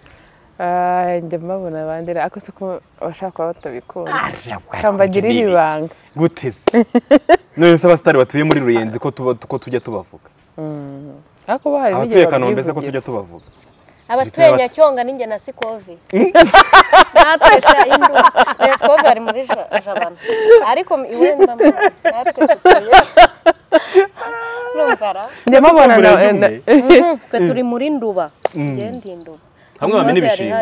njye mbabona abandi ako se ko bashaka batabikunda kambagira ibanga guteze none se abastari batuye muri Ruyenzi ko tujya tubavuga ako bahari abatuye Kanombe se ko tujya tubavuga abatuye Nyacyonga ninjye na Sikovi natwesha indu Sikovi ari muri Jabana ariko iwe mbamwe natwe tutuye njye mabona twe turi muri Nduba ngende Nduba hamwe bamenye ibishimwe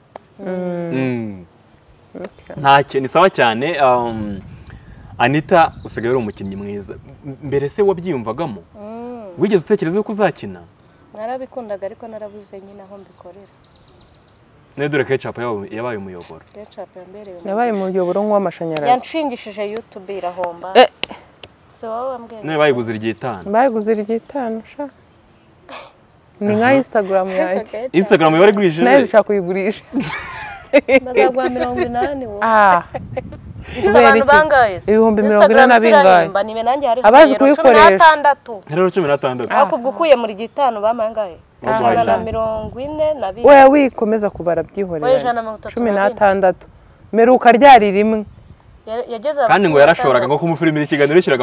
ntacyo ni sawa cyane Anita usigaye uri umukinnyi mwiza mbere se wabyiyumvagamo wigeze utekereza ko uzakina narabikundaga ariko narabuze nyine aho mbikorera Nedore Ketchup yabaye umuyoboro Ketchup yambereye yabaye umuyoboro nk'w'amashanyarazi yanshingishije YouTube irahomba so wambwiye ne bayiguze igihe 5 bayiguze igihe 5 sha ni nka Instagram yawe Instagram yari gwije nayo ushaka kuyigurisha bazagwa 80 wo abantu bangaye ibihumbi 40 bingaye nibe nanjye hari abazi kuyikoresha rero 16 akubwo ukuye muri gitano bamangaye 142 oya wikomeza kubara byihorera 16 meruka ryari rimwe kandi ngo yarashoraga ngo kumufilimi ikiganiro yishiraga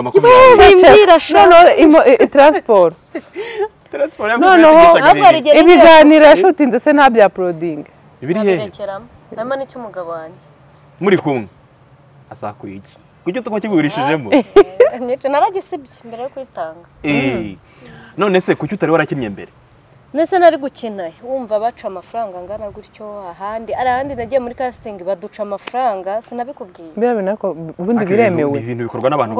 20 transport ibiganiro yashutinze se nta bya uploading ibiri he mama ni cy'umugabo wanjye muri kumwe asakuye iki kucyo tukwa kigurishijemo nice naragisibye mbere yo kwitanga none se kucyo utari warakinnye mbere nese nari gukina wumva baca amafaranga ngana gutyo ahandi nagiye muri casting baduca amafaranga sinabikubwiye bya binako ubundi biremewe ibintu bikorwa n'abantu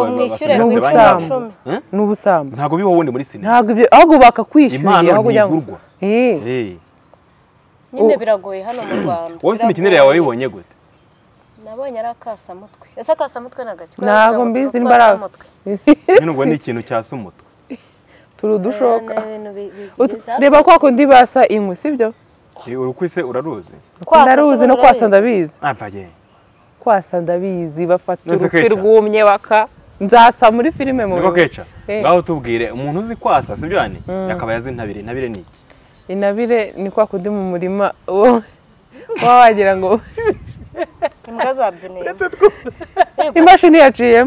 n'ubusamba ntago biho wundi muri sinema ntago ibyo ahubwo bakakwishyura aho kugira ngo nyine biragoye hano mu Rwanda wowe imikinire yawe wayibonye gute nabonye ari akasamutwe ese akasamutwe nagaki ntago mbizi imbaraga n'ubwo ni ikintu cyasa umutwe turudushoka reba kwa kundi basa inkwi sibyo urukwise uraruzi ndaruzi no kwasa ndabizi apfaye kwasa ndabizi bafata urukwi rwumye baka nzasa muri filime mu Ketchup ngaho tubwire umuntu uzi kwasa sibyo yani yakaba yazi intabire ni iki intabire ni kwa kundi mu murima wagira ngo imbwa zabyineye imashini yaciyemo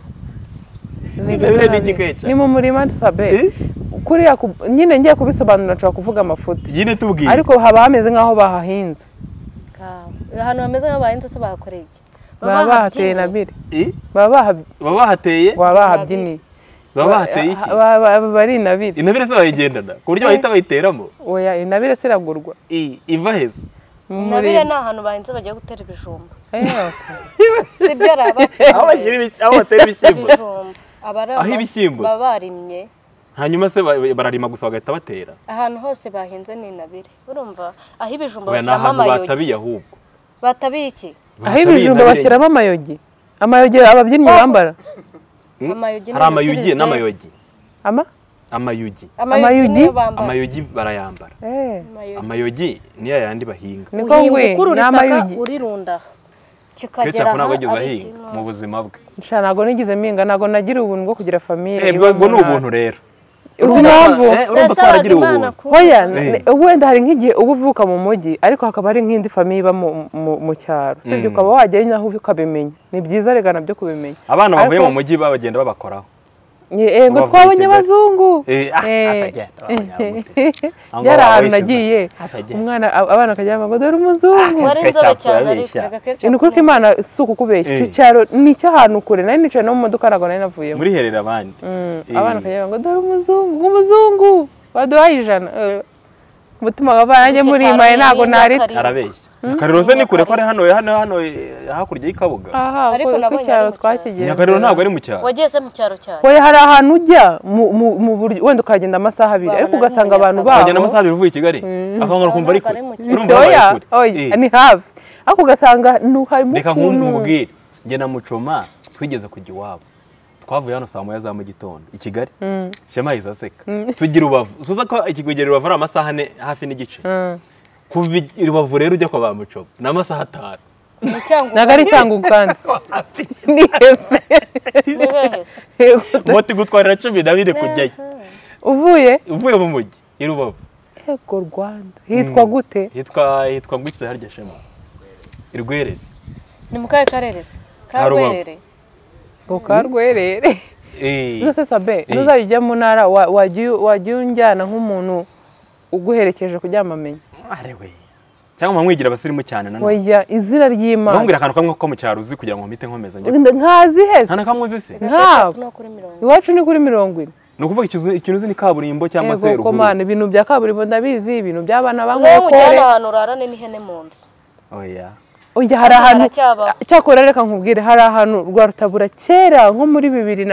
ni mu murima sabe kuriya nyine ngiye kubisobanura nshaka kuvuga amafuti nyine tubwire ariko haba hameze nkaho bahahinze ahantu hameze nkaho bahinze se bahakoreye iki baba bahateye Nabire baba bahateye bahabyiniye baba bahateye iki bari Nabire Inabire se bayigendana ku buryo bahita bayiteramo oya Nabire siragurwa iva heza Nabire ni ahantu bahinze bagiye gutera ibijumba sibyo araba aho batera ibishyimbo aho ibishyimbo baba barimye hanyuma se bararima gusa bagahita batera ahantu hose bahinze ni Nabire urumva aho ibijumba bashyiramo amayogi batabiye ahubwo batabiye iki aho ibijumba bashyiramo amayogi ababyinnyi bambara hari amayugi n'amayogi amayugi barayambara amayogi niyo yandi bahinga niko ngwe n'amayugi urirunda kikagera aho ageze ahinga mu buzima bwe ntago nigize mpinga nago nagira ubuntu bwo kugira famille ubwo ni ubuntu rero uzi impamvu urumva twaragira ubuntu hoya wenda hari nk'igihe uba uvuka mu mujyi ariko hakaba hari nk'indi famille iba mu cyaro sibyo ukaba wajyayo naho ukabimenya ni byiza rega nabyo kubimenya abana bavuye mu mujyi babagenda babakoraho ngo twabonye abazungu byari ahantu nagiye umwana abana akajya ngo dore umuzungu ni ukuri ko Imana si ukukubeshya icyo cyaro ni icy'ahantu kure nari nicaye no mu modoka ntabwo nari navuyemo muri herera abandi abana akajya ngo dore umuzungu waduhaye 100 umutima wabaye muri imaye ntabwo narita arabeshya Nyakariro se ni kure ko ari hano hakurya y'ikabuga ariko nabo cyaro twakigenda Nyakariro ntabwo ari mu cyaro wagiye se mu cyaro cyane hoya hari ahantu ujya mu buryo wenda ukagenda amasaha 2 ariko ugasanga abantu baho ukagenda amasaha 2 uvuye i Kigali akangara kumva ariko ni hafi ariko ugasanga harimo reka nk'umubwire nge na Mucoma twigeze kujya iwabo twavuye hano saa 9 za mu gitondo i Kigali Shema yizaseka tugira Rubavu usuza ko ikigwegera Rubavu ari amasaha hafi n'igice kuva Rubavu rero ujya kwa ba Mucoma n'amasaha 5 nagari cyangu kandi ni hese moti gutwarira 12 kujyayo uvuye mu mujyi i Rubavu ego Rwanda hitwa gute hitwa ngwitse harya Shema irwerere ni mu karere se Karwerere ngo Karwerere nose sabe nuzajya mu ntara wagiye unjyana nk'umuntu uguherekeje kuryamamenya arewe cyangwa mwigira abasirimu cyane none oya izina ry'Imana bambwira akantu kamwe ko mu cyaro uzi kugira ngo mpite nkomeza njye nkazi hese nta nakamwe uzi se iwacu ni kuri 40 ni ukuvuga ikintu uzi ni kaburimbo cyangwa se ruhuru komana ibintu bya kaburimbo ndabizi ibintu by'abana bangokore ahantu urarane n'ihene mu nzu oya hari ahantu cyakora reka nkubwire hari ahantu rwa Rutabura kera nko muri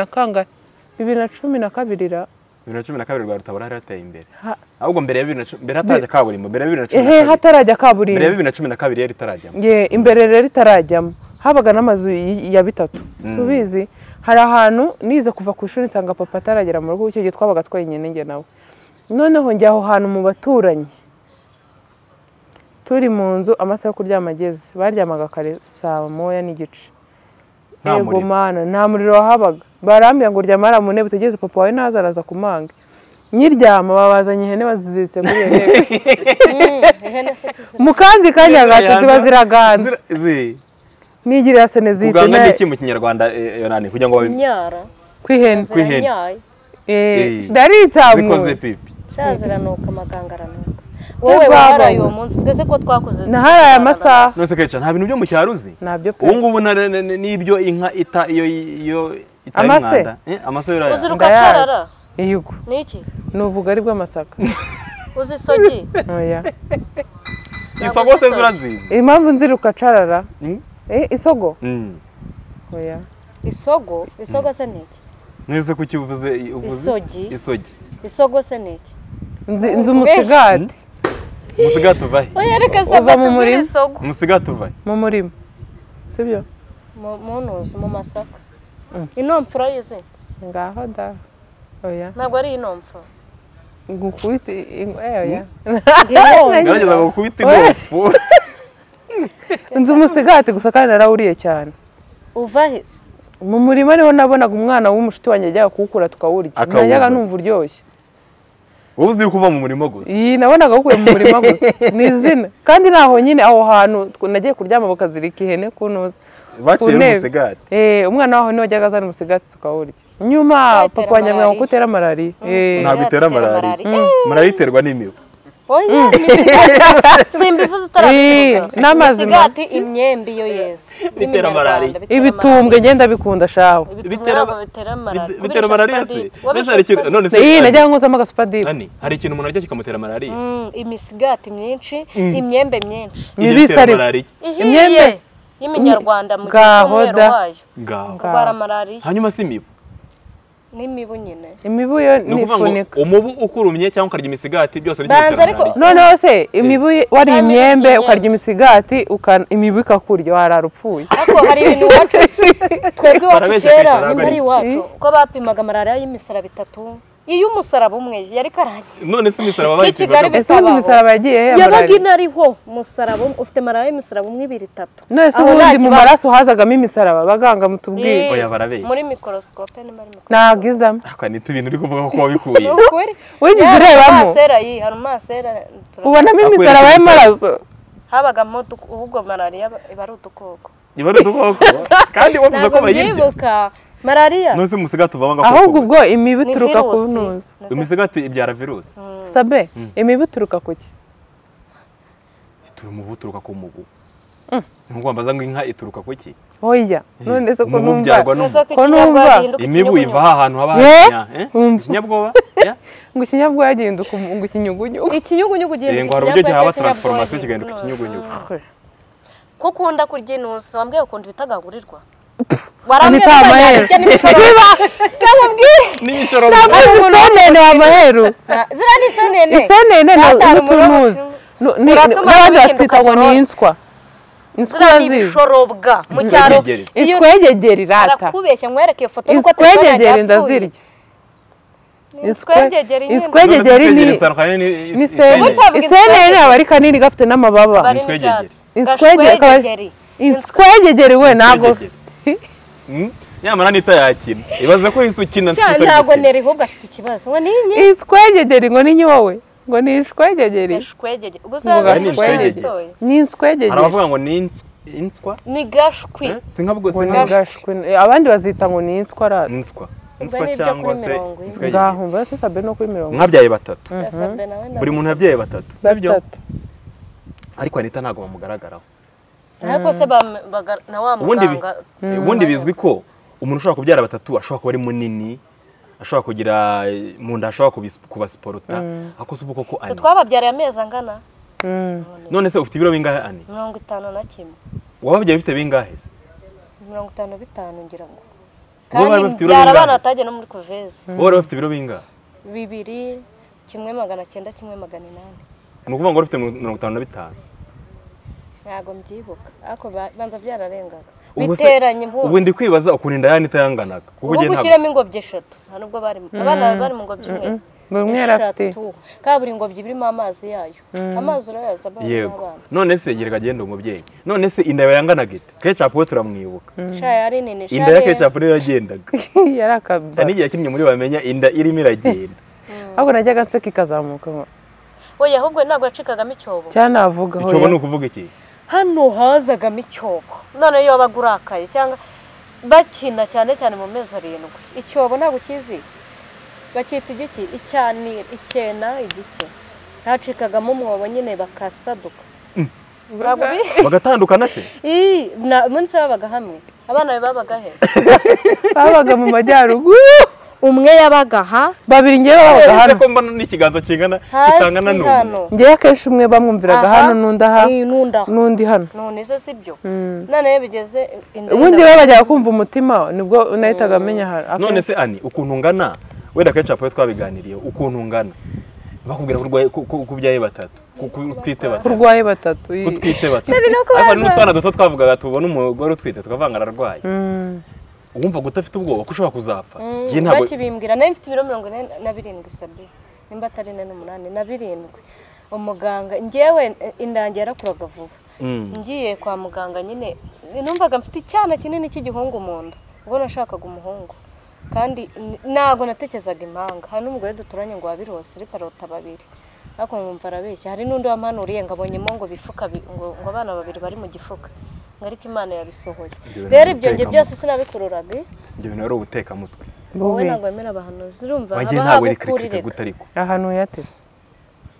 2012 rwa Rutabura harateye imbere ahubwo mbere ya 2010 mbere hatarajya kaburimbo mbere ya 2012 hatarajya kaburimbo mbere ya 2012 yari itarajyamo imbere rero itarajyamo habaga n'amazu ya bitatu subizi hari ahantu nize kuva ku ishuri nsanga papa ataragera mu rugo icyo gihe twabaga twenyine nge nawe noneho njya aho hantu mu baturanyi turi mu nzu amasaha yo kuryama ageze baryamaga kare saa 1:30 ego mana nta muriro wahabaga barambya ngo ryamara mu ntebe utegeze papa wawe ntazaraza kumanga nyiryama babazanye ihene baziziritse muri iyo ntebe mu kandi kanya gato ziba ziraganza nigirira senezite uganga n'iki mu kinyarwanda yonane kugira ngo nyara kwihene ndaritsamwe zikoze pipi shaziranuka amagangaranuka wowe waraye uwo munsi twese ko twakoze naharaye amasaha nose keca nta bintu byo mu cyaruzi nabyo ubu ngubu n'ibyo inka ita iyo itari mwanda amase yuraye uziruka carara yego niki n'ubugari bw'amasaka uzi sogi oya isogo se zirazizi impamvu nziruka carara isogo oya isogo se niki nese kuki uvuze isogo se niki nzi umusigati umusigati uvahe oya reka saba mu murima isogo umusigati uvahe mu murima sibyo mu masaka inomfura yize ngaho da oya ntabwo ari inomfura gukubite oya ngerageza gukubita inopfu nzi umusigati gusa kandi narawuriye cyane uvahe mu murima niho nabonaga umwana w'umushuti wanjye ajyaga kuwukura tukawurya najyaga numva uryoshye wowe uzi yuko uva mu murima gusa iyi nabonaga wukuye mu murima gusa ni izina kandi naho nyine aho hantu nagiye kuryama bakazirika ihene ku ntuza baciye umusigati umwana waho niwe wajyaga azana umusigati tukawurya nyuma papa wanjye ngo utera malariya ntabwo itera malariya malariya iterwa n'imibu oya simbivuze utarabivuga n'amazi imisigati imyembe iyo yeze Bitera malariya. ibitumbwe ngenda bikunda shawe bitera malariya se none se najya nkozamo agasupadipe hari ikintu umuntu arya kikamutera malariya imisigati myinshi imyembe myinshi mibisi ari imyembe y'iminyarwanda mu cyumweru wayo urwara malariya hanyuma si imibu n'imibu nyine imibu yo nifunika umubu ukurumye cyangwa ukarya imisigati byose noneho se imibu wariye imyembe ukarya imisigati imibu ikakurya warara upfuye ariko hari ibintu iwacu twebwe iwacu kera nimba ari iwacu ko bapimaga malariya y'imisaraba 3 iyo umusaraba umwe yari karage none se imisaraba bayipima ese ubundi imisaraba yagiye he yabaga inariho umusaraba ufite malariya y'imisaraba 2 3 none se ubundi mu maraso hazagamo imisaraba baganga mutubwire oya barabeshya muri microscope nimba ari nagizamo akanita ibintu uri kuvuga ko wabikuye wigize urebamo masera hari masera ubonamo imisaraba y'amaraso habagamo ubwo malariya iba ari udukoko kandi wavuze ko bayirya malariya nose umusigati uvamo ngako ahubwo ubwo imibu ituruka ku ntuzi umusigati ibyara virusi sabe imibu ituruka ku ki umubu uturuka ku mubu nubwo wambaza ngo inka ituruka ku ki oya none se ko numva imibu iva ahantu haba ikinyabwoba ngo ikinyabwoba yaginduka ngo ikinyugunyugu ikinyugunyugu ngo hari uburyo haba transformation kigahinduka ikinyugunyugu ko ukunda kurya inusu wambwiye ukunda ibitagagurirwa warambye n'ibishorobwa amaheru zira ni isenene n'utunuzi n'abandi batwita ngo ni inswa inswa n'ibishorobwa mu cyaro inswegegeri rata arakubeshya nkwereke iyo foto nuko inswegegeri ndazirya inswegegeri ni isenene aba ari kanini gafite n'amababa inswegegeri we ntabwo nyamara nita yakina ibaza ko yise ukina ntabwo neri ahubwo afite ikibazo ngo ninyi inswegegeri ngo ninyi wowe ngo ni inswegegeri ni inswegegeri aravuga ngo ni inswa ni gashwi sinkabwo gashwi abandi bazita ngo ni inswa ra inswa cyangwa se ngaho mbese sabe no kuri 40 mwabyaye 3 buri muntu yabyaye 3 sibyo ariko Anita ntago bamugaragaraho ariko se na wa muganga ubundi bizwi ko umuntu ushobora kubyara 3 ashobora kuba ari munini ashobora kugira mu nda ashobora kuba sporota ako se uko se twababyariye amezi angana none se ufite ibiro bingahe ani 51 wababyaye ufite bingahe 55 ngira ngo kandi byara abana ataje no muri koveze wowe ufite ibiro bingahe 2 1,900 1,800 ni ukuvuga ngo ufite 55 ntago mbyibuka ako banza byararengaga biteranye impuzu ubu ndi kwibaza ukuntu inda Anita yanganaga kuko ugiye gushyiramo ingobyi 3 nubwo abana bari mu ngobyi imwe bamwe yarafite kaburi ingobyi birimo amazi yayo amazi urayaza yego none se yerega genda umubyeyi none se inda yanganaga ite ketchup we turamwibuka yari nini inda ya ketchup niyo yagendaga yarakabba n'igihe kimwe muri bamenya inda irimo iragenda ahubwo najyaga nseka ikazamuka oya ahubwo ntabwo yacikagamo icyobo cyanavuga ho icyobo ni ukuvuga iki hano hazagamo icyobo none iyo bagurakaye cyangwa bakina cyane cyane mu mezi 7 icyobo ntabwo kizi bakita igiki icyena igiki hacikagamo umwobo nyine bakasaduka bagatandukana se munsi babaga hamwe abana babaga he babaga mu majyaruguru umwe yabaga ha babiri ngiye babaga hano ko mbana n'ikiganza kingana kitangana n'umwe ngiye kenshi umwe bamwumviraga hano n'undi hano none se sibyo none bigeze ubundi bajyaga kumva umutima nibwo nahitaga amenya none se ani ukuntu ngana wenda ketchup yo twabiganiriye ukuntu ngana bakubwira ko byaye 3 twite 3 kurwaye 3 twite 3 ariko n'utwana duto twavugaga tubona umugore utwite tukavanga ararwaye wumva gutafite ubwoba ko ushobora kuzapfa ngiye ntabwo bakibimbwira nayo mfite ibiro 47 sabe nimba atari 8 na 7 umuganga ngewe indange yarakuraga vuba ngiye kwa muganga nyine numvaga mfite icyana kinini cy'igihungu mu nda ubwo nashakaga umuhungu kandi nago natekezaga impanga hari n'umugore duturanye ngo wabirose ari parota 2 ariko nkumva arabeshya hari n'undi wampanuriye ngabonyemo ngo bifuka ngo abana 2 bari mu gifuka ariko Imana yabisohoye rero ibyo nge byose sinabikururaga ibyo bintu ari ubuteka mutwe wowe nagwemera abahanuzi urumva wagiye ntawe rikrike gutariko ahantu yatese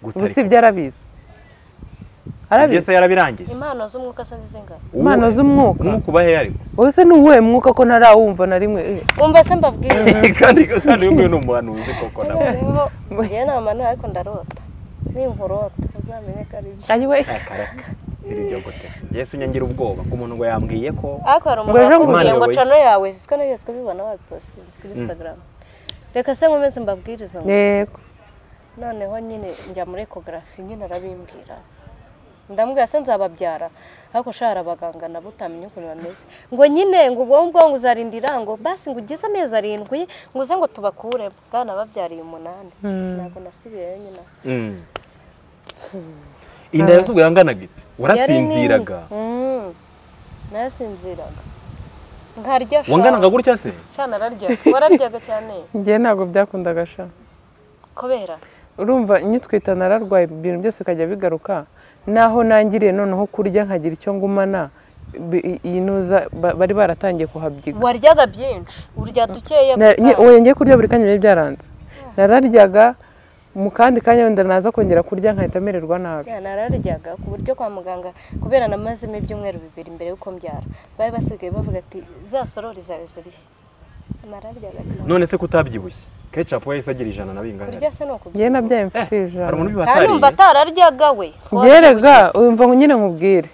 gusa ibyo arabizi Byese yarabirangije. Impano z'umwuka se n'izingana. Impano z'umwuka. Umwuka ubahe ariko. Ose ni uwe mwuka ko ntarawumva na rimwe. Umva se mbabwire. Kandi umwe ni umuhanuzi koko nawe. Ngiye nama no ariko ndarota. Ninkurota uzamenye ko ari byo. Ayiwe. Akaraka. Iri byo gute. Yese nyangira ubwoba ko umuntu ngo yambwiye ko. Ariko hari umuntu ngo channel yawe siko nageze kubibona wa post kuri Instagram. Reka se nkomeze mbabwiriza. Yego. Noneho nyine njya muri ecography nyine arabimbwira. Ndamubwira se nzababyara ariko shara abaganga nabo utamenye ukuntu bameze ngo nyine ngo ubwo ngo uzarindira ngo basi ngo ugize amezi 7 ngo uze ngo tubakure bwana babyariye 8 ntabwo nasubiyeyo nyine inda yasubiye angana gite warasinziraga nasinziraga nkarya wanganaga gutya se cyane ararya wararyaga cyane ngiye ntabwo byakundaga sha kubera urumva nyitwita nararwaye ibintu byose kajya bigaruka naho nangiriye noneho kurya nkagira icyo ngumana inuza bari baratangiye kuhabyiga waryaga byinshi urya dukeye oya ngiye kurya buri kanya byaranze nararyaga mu kandi kanya wenda naza kongera kurya nkahita mererwa nabi nararyaga ku buryo kwa muganga kubera namazemo ibyumweru 2 imbere yuko mbyara bari basigaye bavuga ati za sorori zawe ziri nararyaga cyane none se kutabyibushye ketchup yahise agira 100 na bingahe kurya se no kubyo ngiye nabyaye mfite 100 hari umuntu bibatariye numva atararyaga we ngerega umva ngo nyine nkubwire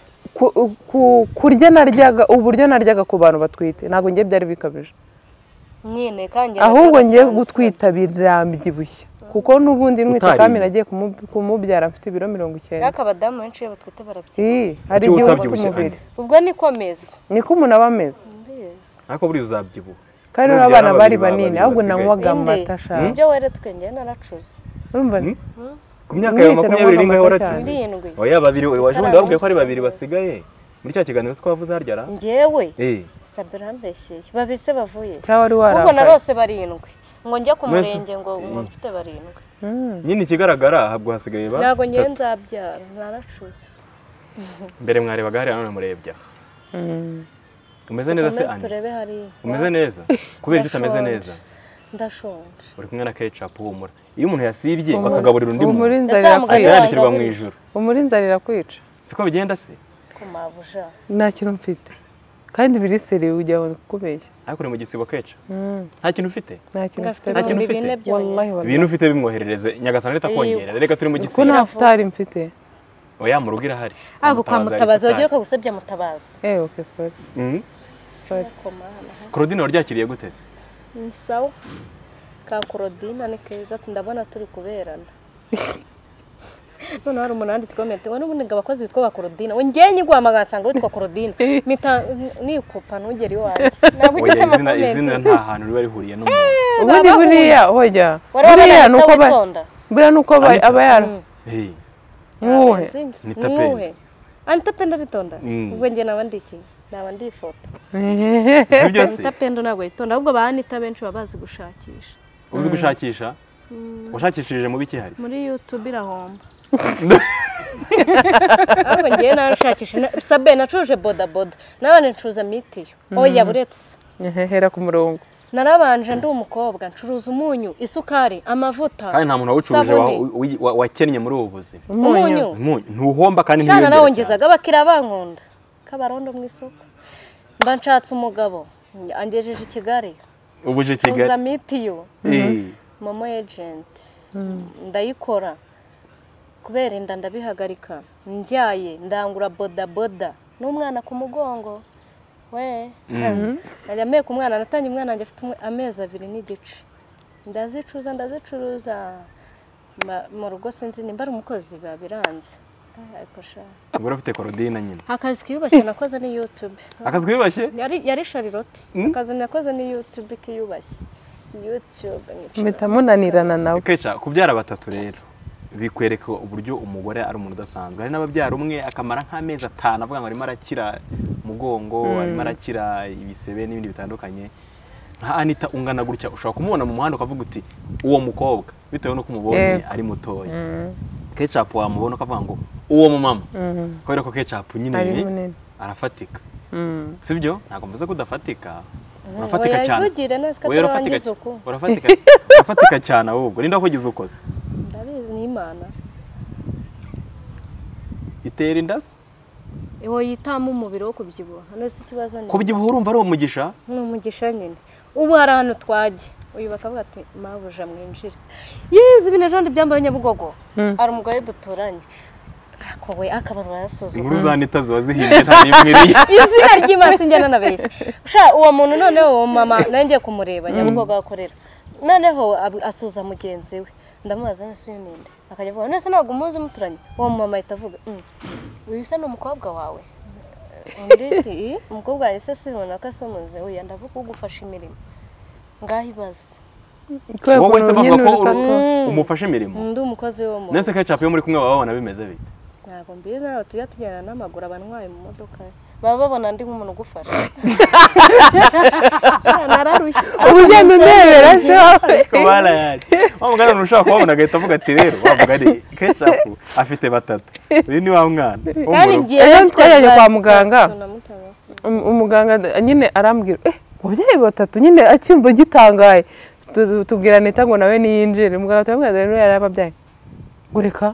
kurya naryaga uburyo naryaga ku bantu batwite ntabwo ngiye byari bikabije nyine kandi ahubwo ngiye gutwita birambyibushye kuko nubundi nwite kandi nagiye kumubyara mfite ibiro 90 akabadamu benshi batwite barabyibushye hari igihe umubiri ubwo niko ameze niko umuntu aba ameze ariko buri uzabyibuha kandi abana bari banini ahubwo nanywaga amata sha ibyo weretswe ngiye naracuze urumva ku myaka ya 20 n'ingahe waracuze oya babiri wajundi babwiye ko ari babiri basigaye muri cya kiganiro se ko wavuze haryara ngewe Sabira mbeshyeye babiri se bavuye cyangwa wari warakaye ubwo narose 7 ngo njya ku murenge ngo mfite 7 nyine ikigaragara habwo hasigaye ba ntago ngiye nzabyara naracuze mbere mwarebaga hari none murebya umeze neza se ani umeze neza kubera utameze neza ndashonje uri kumwe na ketchup humura iyo umuntu yasibye bakagaburira undi muntu yandikirwa mu ijuru umurinzarira kwica siko bigenda se kumabuja nta kintu mfite kandi biri seri ujya kubeshya ariko uri mu gisibo ketchup nta kintu ufite nta kintu ufite wallahi ibintu ufite bimwoherereze nyagasana leta kongera reka turi mu gisibo ko nta futari mfite oya mu rugo irahari abo kwa Mutabazi wagiye ko gusebya Mutabazi okay sorry Claudine waryakiriye gute se ni sawa ka Claudine ni keza ndabona turi kuberana none hari umuntu wanditse comment we n'ubundi abakozi bitwa ba Claudine we ngiye nyiguhamagara sanga witwa Claudine mita nikupa ntugeri waje nabwo ugeze mu comment izina nta hantu riba rihuriye no ubundi buriya hoya buriya nuko aba yara nuwe nitape antapenda ritonda ubwo ngiye nabandiki nabandi ifoto nitapendo nagwe ritonda ahubwo bahanita benshi babazi gushakisha uzi gushakisha washakishije mu biki hari muri YouTube irahomba ahubwo ngiye narashakisha sabe nacuje boda nabane ncuza mitiyo oya buretse hera ku murongo narabanje ndi umukobwa ncuruza umunyu isukari amavuta kandi nta muntu wawucuruje wakennye muri ubu buzima umunyu ntuhomba kandi ntiyongera nawongezaga abakira bankunda kabarondo mu isoko mba nshatse umugabo angejeje i Kigali ubuje Kigali uza mitiyo momo agent ndayikora kubera inda ndabihagarika njyaye ndangura boda n'umwana ku mugongo we najya ku mwana natanye umwana wanjye afite amezi 2 n'igice ndazicuruza mu rugo sinzi nimba ari umukozi babiranze ariko sha ubwo ufite Claudine nyine akazi kiyubashye nakoze ni YouTube akazi kiyubashye yari Charlotte akazi nakoze ni YouTube kiyubashye YouTube mitamunanirana nawe kecha kubyara batatu rero bikwereka uburyo umugore ari umuntu udasanzwe hari n'ababyara umwe akamara nk'amezi 5 avuga ngo arimo arakira mugongo arimo arakira ibisebe n'ibindi bitandukanye nka Anita ungana gutya ushobora kumubona mu muhanda ukavuga uti uwo mukobwa bitewe no kumubonye ari mutoya ketchup wamubona ukavuga ngo uwo mumama kubera ko ketchup nyine arafatika sibyo ntabwo mvuze ko udafatika urafatika cyane urafatika cyane ahubwo ninda kugize ukoze ndabizi ni Imana itera inda se iwo yitamo umubiri wo kubyibuha nese ikibazo ni kubyibuha urumva ari umugisha ni umugisha nyine ubu hari ahantu twaje uyu bakavuga ati mabuja mwinjire yize ibinajandi byambaye Nyabugogo ari umugore duturanye akowe akabarwa yasoza inkuru zanita ziba zihimbye nta nimwiriye izina ry'imasi njyana nabeshya sha uwo muntu noneho uwo mama nangiye kumureba Nyabugogo akorera noneho asuza mugenzi we ndamubaza nese ninde akajya avuga nese ntabwo umuzi muturanye uwo mama ahita avuga uyu se n'umukobwa wawe undi umukobwa wawe se si runaka se umuzi uyu ndavuga ugufasha imirimo ngaho ibaze wowe se bavuga ko umufashe imirimo ndi umukozi wo mu nese Ketchup yo muri kumwe babona bimeze bite ntabwo mbizi nawe tujya tujyana n'amaguru abantwaye mu modoka baba babona ndi nk'umuntu ugufasha nararushye ubugendo ndebera se kubara yaje wamugana nushaka kubona agahita avuga ati rero wavuga ari Ketchup afite batatu uyu ni wa mwana kandi ngiye twajyaje kwa muganga umuganga nyine arambwira ababyeyi batatu nyine acyumva gitangaye tubwira Neta ngo nawe niyinjire muganga atamubwira rero yarababyaye gureka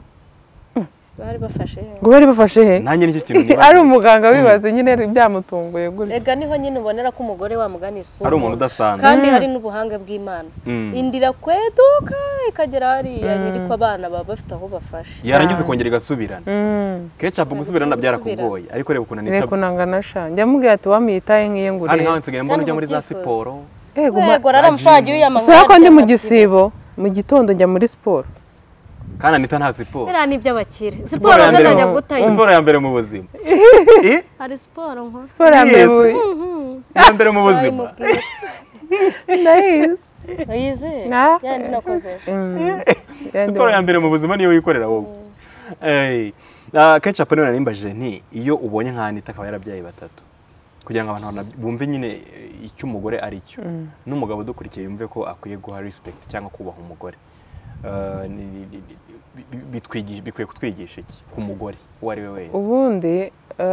bari bafashe he nanjye nicyo kintu ari umuganga wibaze nyine byamutunguye gure ega niho nyine ubonera ko umugore wa mugani isura ari umuntu udasanzwe kandi hari n'ubuhanga bw'Imana indira kweduka ikagera hariya nyiri ko abana baba bafite aho bafashe yarangiza kongera igasubirana Ketchup gusubirana byarakugoye ariko reba ukuntu Neta kunangana sha njyamubwira ati wamwitaye nk'iye ngure kandi nkawe nsigaye mbona ujya muri za siporo yego raramushagi uyamanga sako ndi mu gisibo mu gitondo njya muri siporo kandi Neta nta siporo bira ni by'abakire siporo zazajya gutaye siporo ya mbere mu buzima hari siporo nko siporo ya mbere mu buzima nice yize yandi nakoze siporo ya mbere mu buzima niyo wikorera wowe Ketchup none narimbajije nti iyo ubonye nka Neta akaba yarabyaye batatu kugira ngo abantu bumve nyine icyo umugore ari cyo n'umugabo dukurikiye yumve ko akwiye guha respect cyangwa kubaha umugore bikwiye kutwigisha iki ku mugore uwo ari we wese ubundi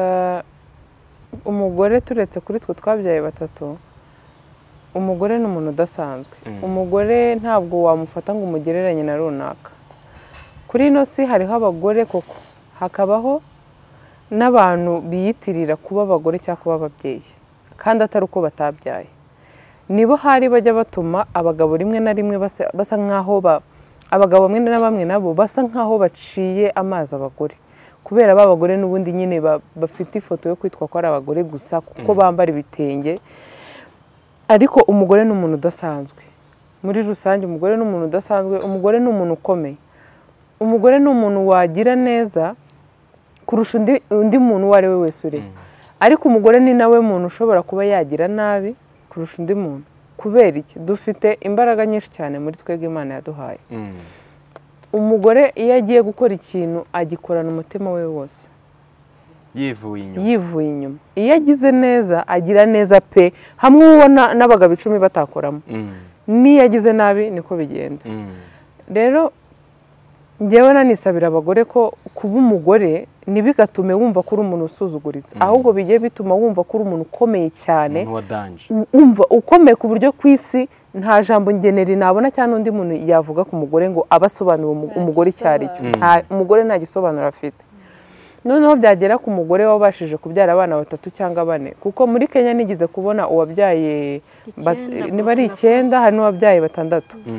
umugore turetse kuri twe twabyaye batatu umugore ni umuntu udasanzwe umugore ntabwo wamufata ngo umugereranye na runaka kuri ino si hariho abagore koko hakabaho n'abantu biyitirira kuba abagore cyangwa kuba ababyeyi kandi atari uko batabyaye nibo hari bajya batuma abagabo rimwe na rimwe basa nk'aho abagabo bamwe na bamwe nabo basa nk'aho baciye amazi abagore kubera babagore n'ubundi nyine bafite ifoto yo kwitwa ko ari abagore gusa kuko bambara ibitenge ariko umugore ni umuntu udasanzwe muri rusange umugore ni umuntu udasanzwe umugore ni umuntu ukomeye umugore ni umuntu wagira neza kurusha undi muntu uwo ari we wese uri ariko umugore ni nawe muntu ushobora kuba yagira nabi kurusha undi muntu kubera iki dufite imbaraga nyinshi cyane muri twebwe Imana yaduhaye umugore iyo agiye gukora ikintu agikorana umutima we wose yivuye inyuma iyo agize neza agira neza pe hamwe ubona n'abagabo 10 batakoramo niyo agize nabi niko bigenda rero njyewe nanisabira abagore ko kuba umugore ntibigatume wumva ko uri umuntu usuzuguritse ahubwo bigiye bituma wumva ko uri umuntu ukomeye cyane wumva ukomeye ku buryo ku isi nta jambo ngeneri nabona cyane undi muntu yavuga ku mugore ngo abasobanura umugore cyari cyo umugore nta gisobanuro afite noneho byagera ku mugore wabashije kubyara abana 3 cyangwa 4 kuko muri Kenya nigize kubona uwabyaye niba ari 9 hari n'uwabyaye 6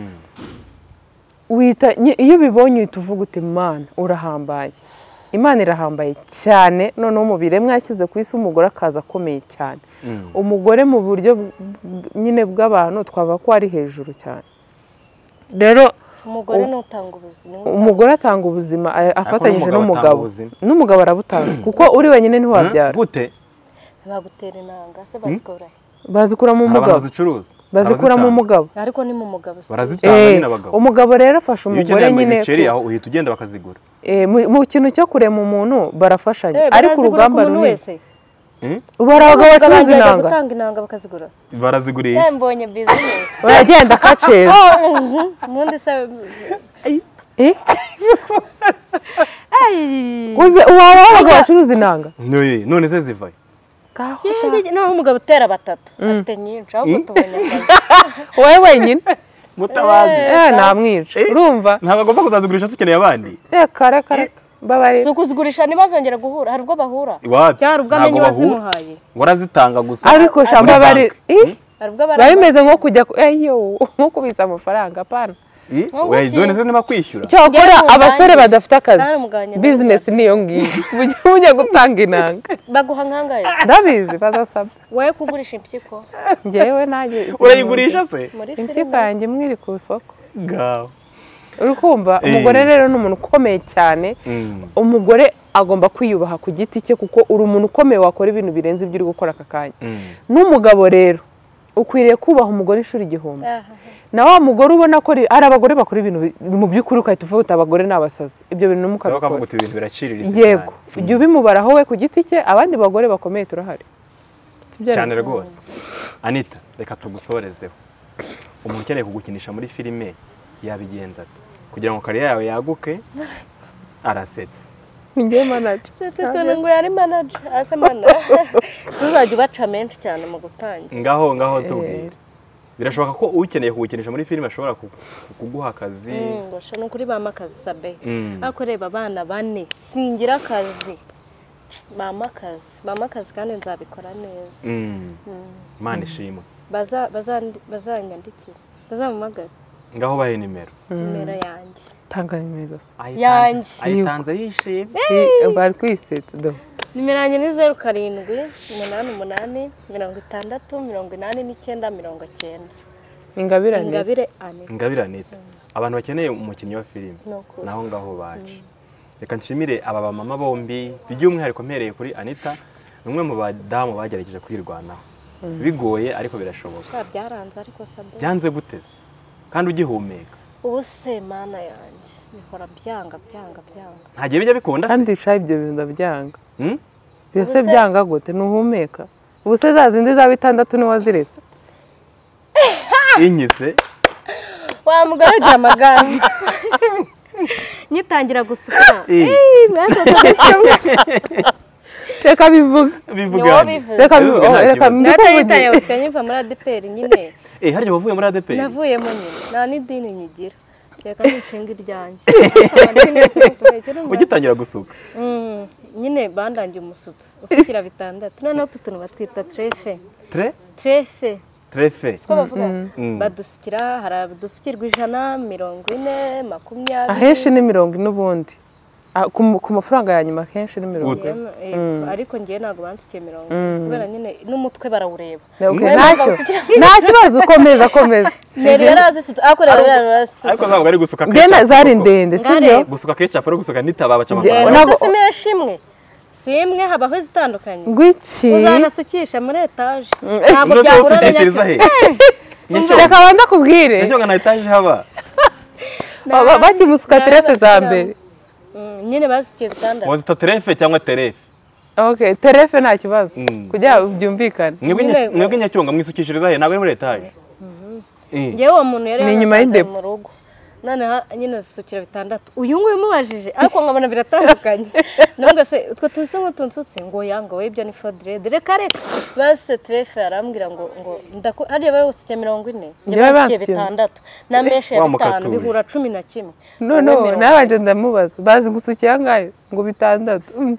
iyo bibonye uhita uvuga uti Imana urahambaye Imana irahambaye cyane noneho mu biremwa yashyize ku isi umugore akaza akomeye cyane umugore mu buryo nyine bw'abantu twava ko ari hejuru cyane rero umugore n'utanga ubuzima umugore atanga ubuzima afatanyije n'umugabo arabutanga kuko uri wenyine ntiwabyara gute bagutera inanga se bazikora bazikura mu mugabo bazikura mu mugabo ariko ni mu mugabo barazitanga nyine abagabo umugabo rero afasha umugore nyine aho uhita ugenda bakazigura mu kintu cyo kurema umuntu barafashanya ariko urugamba runini ubara abagabo bacuruza inanga gutanga inanga bakazigura barazigurisha mbonye business uragenda kaceza mundi se uwaba abagabo bacuruza inanga none se zivaye no umugabo utera 3 afite nyinshi aho tubonye wowe wenyine mutabazi namwica urumva ntabwo agomba kuzazigurisha tukeneye abandi kare mbabare si ukuzigurisha ntibazongera guhura hari ubwo bahura Iwacu, cyari ubwo amenye ntabwo bahura. wazimuhaye warazitanga gusa ariko sha mbabare hari ubwo biba bimeze nko kujya nko kubitsa amafaranga apana dore se niba kwishyura cyakora abasore badafite akazi Nari umuganye bizinesi niyo ngiyo ujya gutanga inanga baguha nkangahe ndabizi bazasaba wowe kugurisha impyiko njyewe nanjye urayigurisha se muri impyiko filime yanjye mwiri ku isoko ngaho uri kumva umugore rero ni umuntu ukomeye cyane umugore agomba kwiyubaha ku giti cye kuko uri umuntu ukomeye wakora ibintu birenze ibyo uri gukora aka kanya n'umugabo rero ukwiriye kubaha umugore inshuro 1000 na wa mugore ubona ko ari abagore bakora ibintu mu by'ukuri ukahita uvuga abagore n'abasazi ibyo bintu n'umukabikora ukavuga uti ibintu biraciriritse yego ujye ubimubaraho we ku giti cye abandi bagore bakomeye turahari cyane rwose Anita reka tugusorezeho umuntu ukeneye kugukinisha muri filime yabigenza ati kugira ngo kariya yawe yaguke arasetse ngiye manager Tete ngo yari manager ase mana tuzajya ubaca menshi cyane mu gutangira ngaho tubwire birashoboka ko ukeneye kugukinisha muri filime ashobora kuguha akazi ngo shano kuri bamakazi sabe ako reba abana bane singira akazi bamakazi kandi nzabikora neza Imana ishimwe bazanyandikira bazamumagara ngaho bahe nimero yanjye tanga nimero yanjye ayitanze yishimye bari kwisetsa do nimero yanjye ni 0788 60 89 Ingabire Anita abantu bakeneye umukinnyi wa filime naho ngaho baje reka nshimire aba bamama bombi by'umwihariko mpereye kuri Anita numwe mu badamu bagerageje kwirwanaho bigoye ariko birashoboka byaranze ariko sabe byanze guteze kandi ugihumeka ubu se mana yanjye bihora byanga ntagiye bijya bikunda kandi shaye ibyo bintu ndabyanga byose byanga gute nuhumeka ubu se za zindi za 6 ni waziretse inyise wa mugore ujya amagambo nyitangira gusuka reka bivuga reka nataye usikanye muri ADPR nyine harya wavuye muri ADPR navuyemo nyine nta n'idini nyigira reka nshinga iryanjye ugitangira gusuka nyine bandangiye umusutsi usukira 6 noneho tutuntu batwita trefe siko bavuga badusukira hari abadusukirwa 100 40 20 ahenshi ni 40 n'ubundi ku mafaranga ya nyuma kenshi ni 40 ariko ngiye ntago bansukiye 40 kubera nyine n'umutwe barawureba nta kibazo komeza Neri yarazisutse ariko ntabwo ari gusuka ngena zari ndende sibyo gusuka ketchup no gusuka nitaba baca amafaranga ntabwo simwe simwe habaho zitandukanye ngwiki uzanasukisha muri etage ntabwo byahurana he reka banda kubwire nicyo ngana etage haba bakimusuka trefe za mbere nyine basukiye 6 wazita trefe cyangwa terefe okay terefe nta kibazo kugira byumvikane mwebwe nyacyonga mwisukishiriza he ntabwo ari muri etage ngewe uwo muntu yari ni nyuma y'indepo mu rugo none nyine zisukira 6 uyu nguyu mubajije ariko nkabona biratandukanye none se utwo tunse nk'utunsutse ngo yanga we ibyo ni fodred reka base trefe arambwira ngo hariya bayo usukye 40 njye basukiye 6 na meshe ya 5 bihura 11 no nabanje ndamubaza bazi gusukiye ngaye ngo 6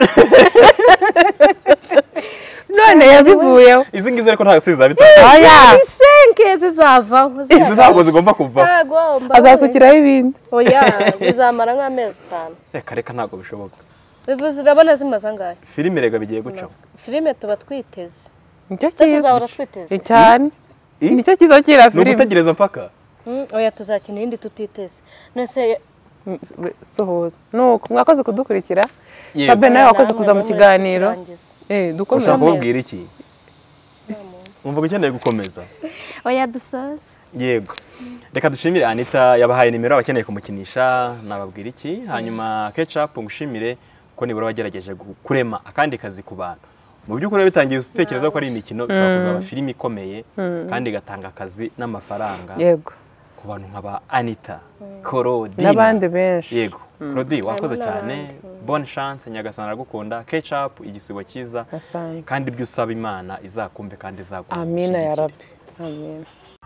none yazivuyeho izi ngize ariko nta siza bitatu oya isenke zizavaho ntabwo zigomba kuva azasukiraho ibindi oya bizamara nk'amezi 5 reka ntabwo bishoboka bivuze urabona zimaze angahe filime rega bigiye guca filime tuba twiteze nicyo tuzahora twiteze cyane nicyo kizo kira filime nugutegereza mpaka oya tuzakina indi tutiteze nese sohoza nuko mwakoze kudukurikira Sabe nawe wakoze kuza mu kiganiro dukomeza ushaka kubwira iki umva ukeneye gukomeza oya dusoze yego reka dushimire Anita yabahaye nimero abakeneye kumukinisha nababwira iki hanyuma ketchup ngushimire ko nibura wagerageje kurema akandi kazi ku bantu mu by'ukuri bitangiye utekereza ko ari imikino bishobora kuzaba filime ikomeye kandi igatanga akazi n'amafaranga yego ku bantu nk'aba Anita Claudine n'abandi benshi yego Claudine wakoze cyane bonne chance nyagasana aragukunda ketchup igisibo cyiza kandi ibyo usaba Imana izakumve kandi izagwa amina ya rabbi amen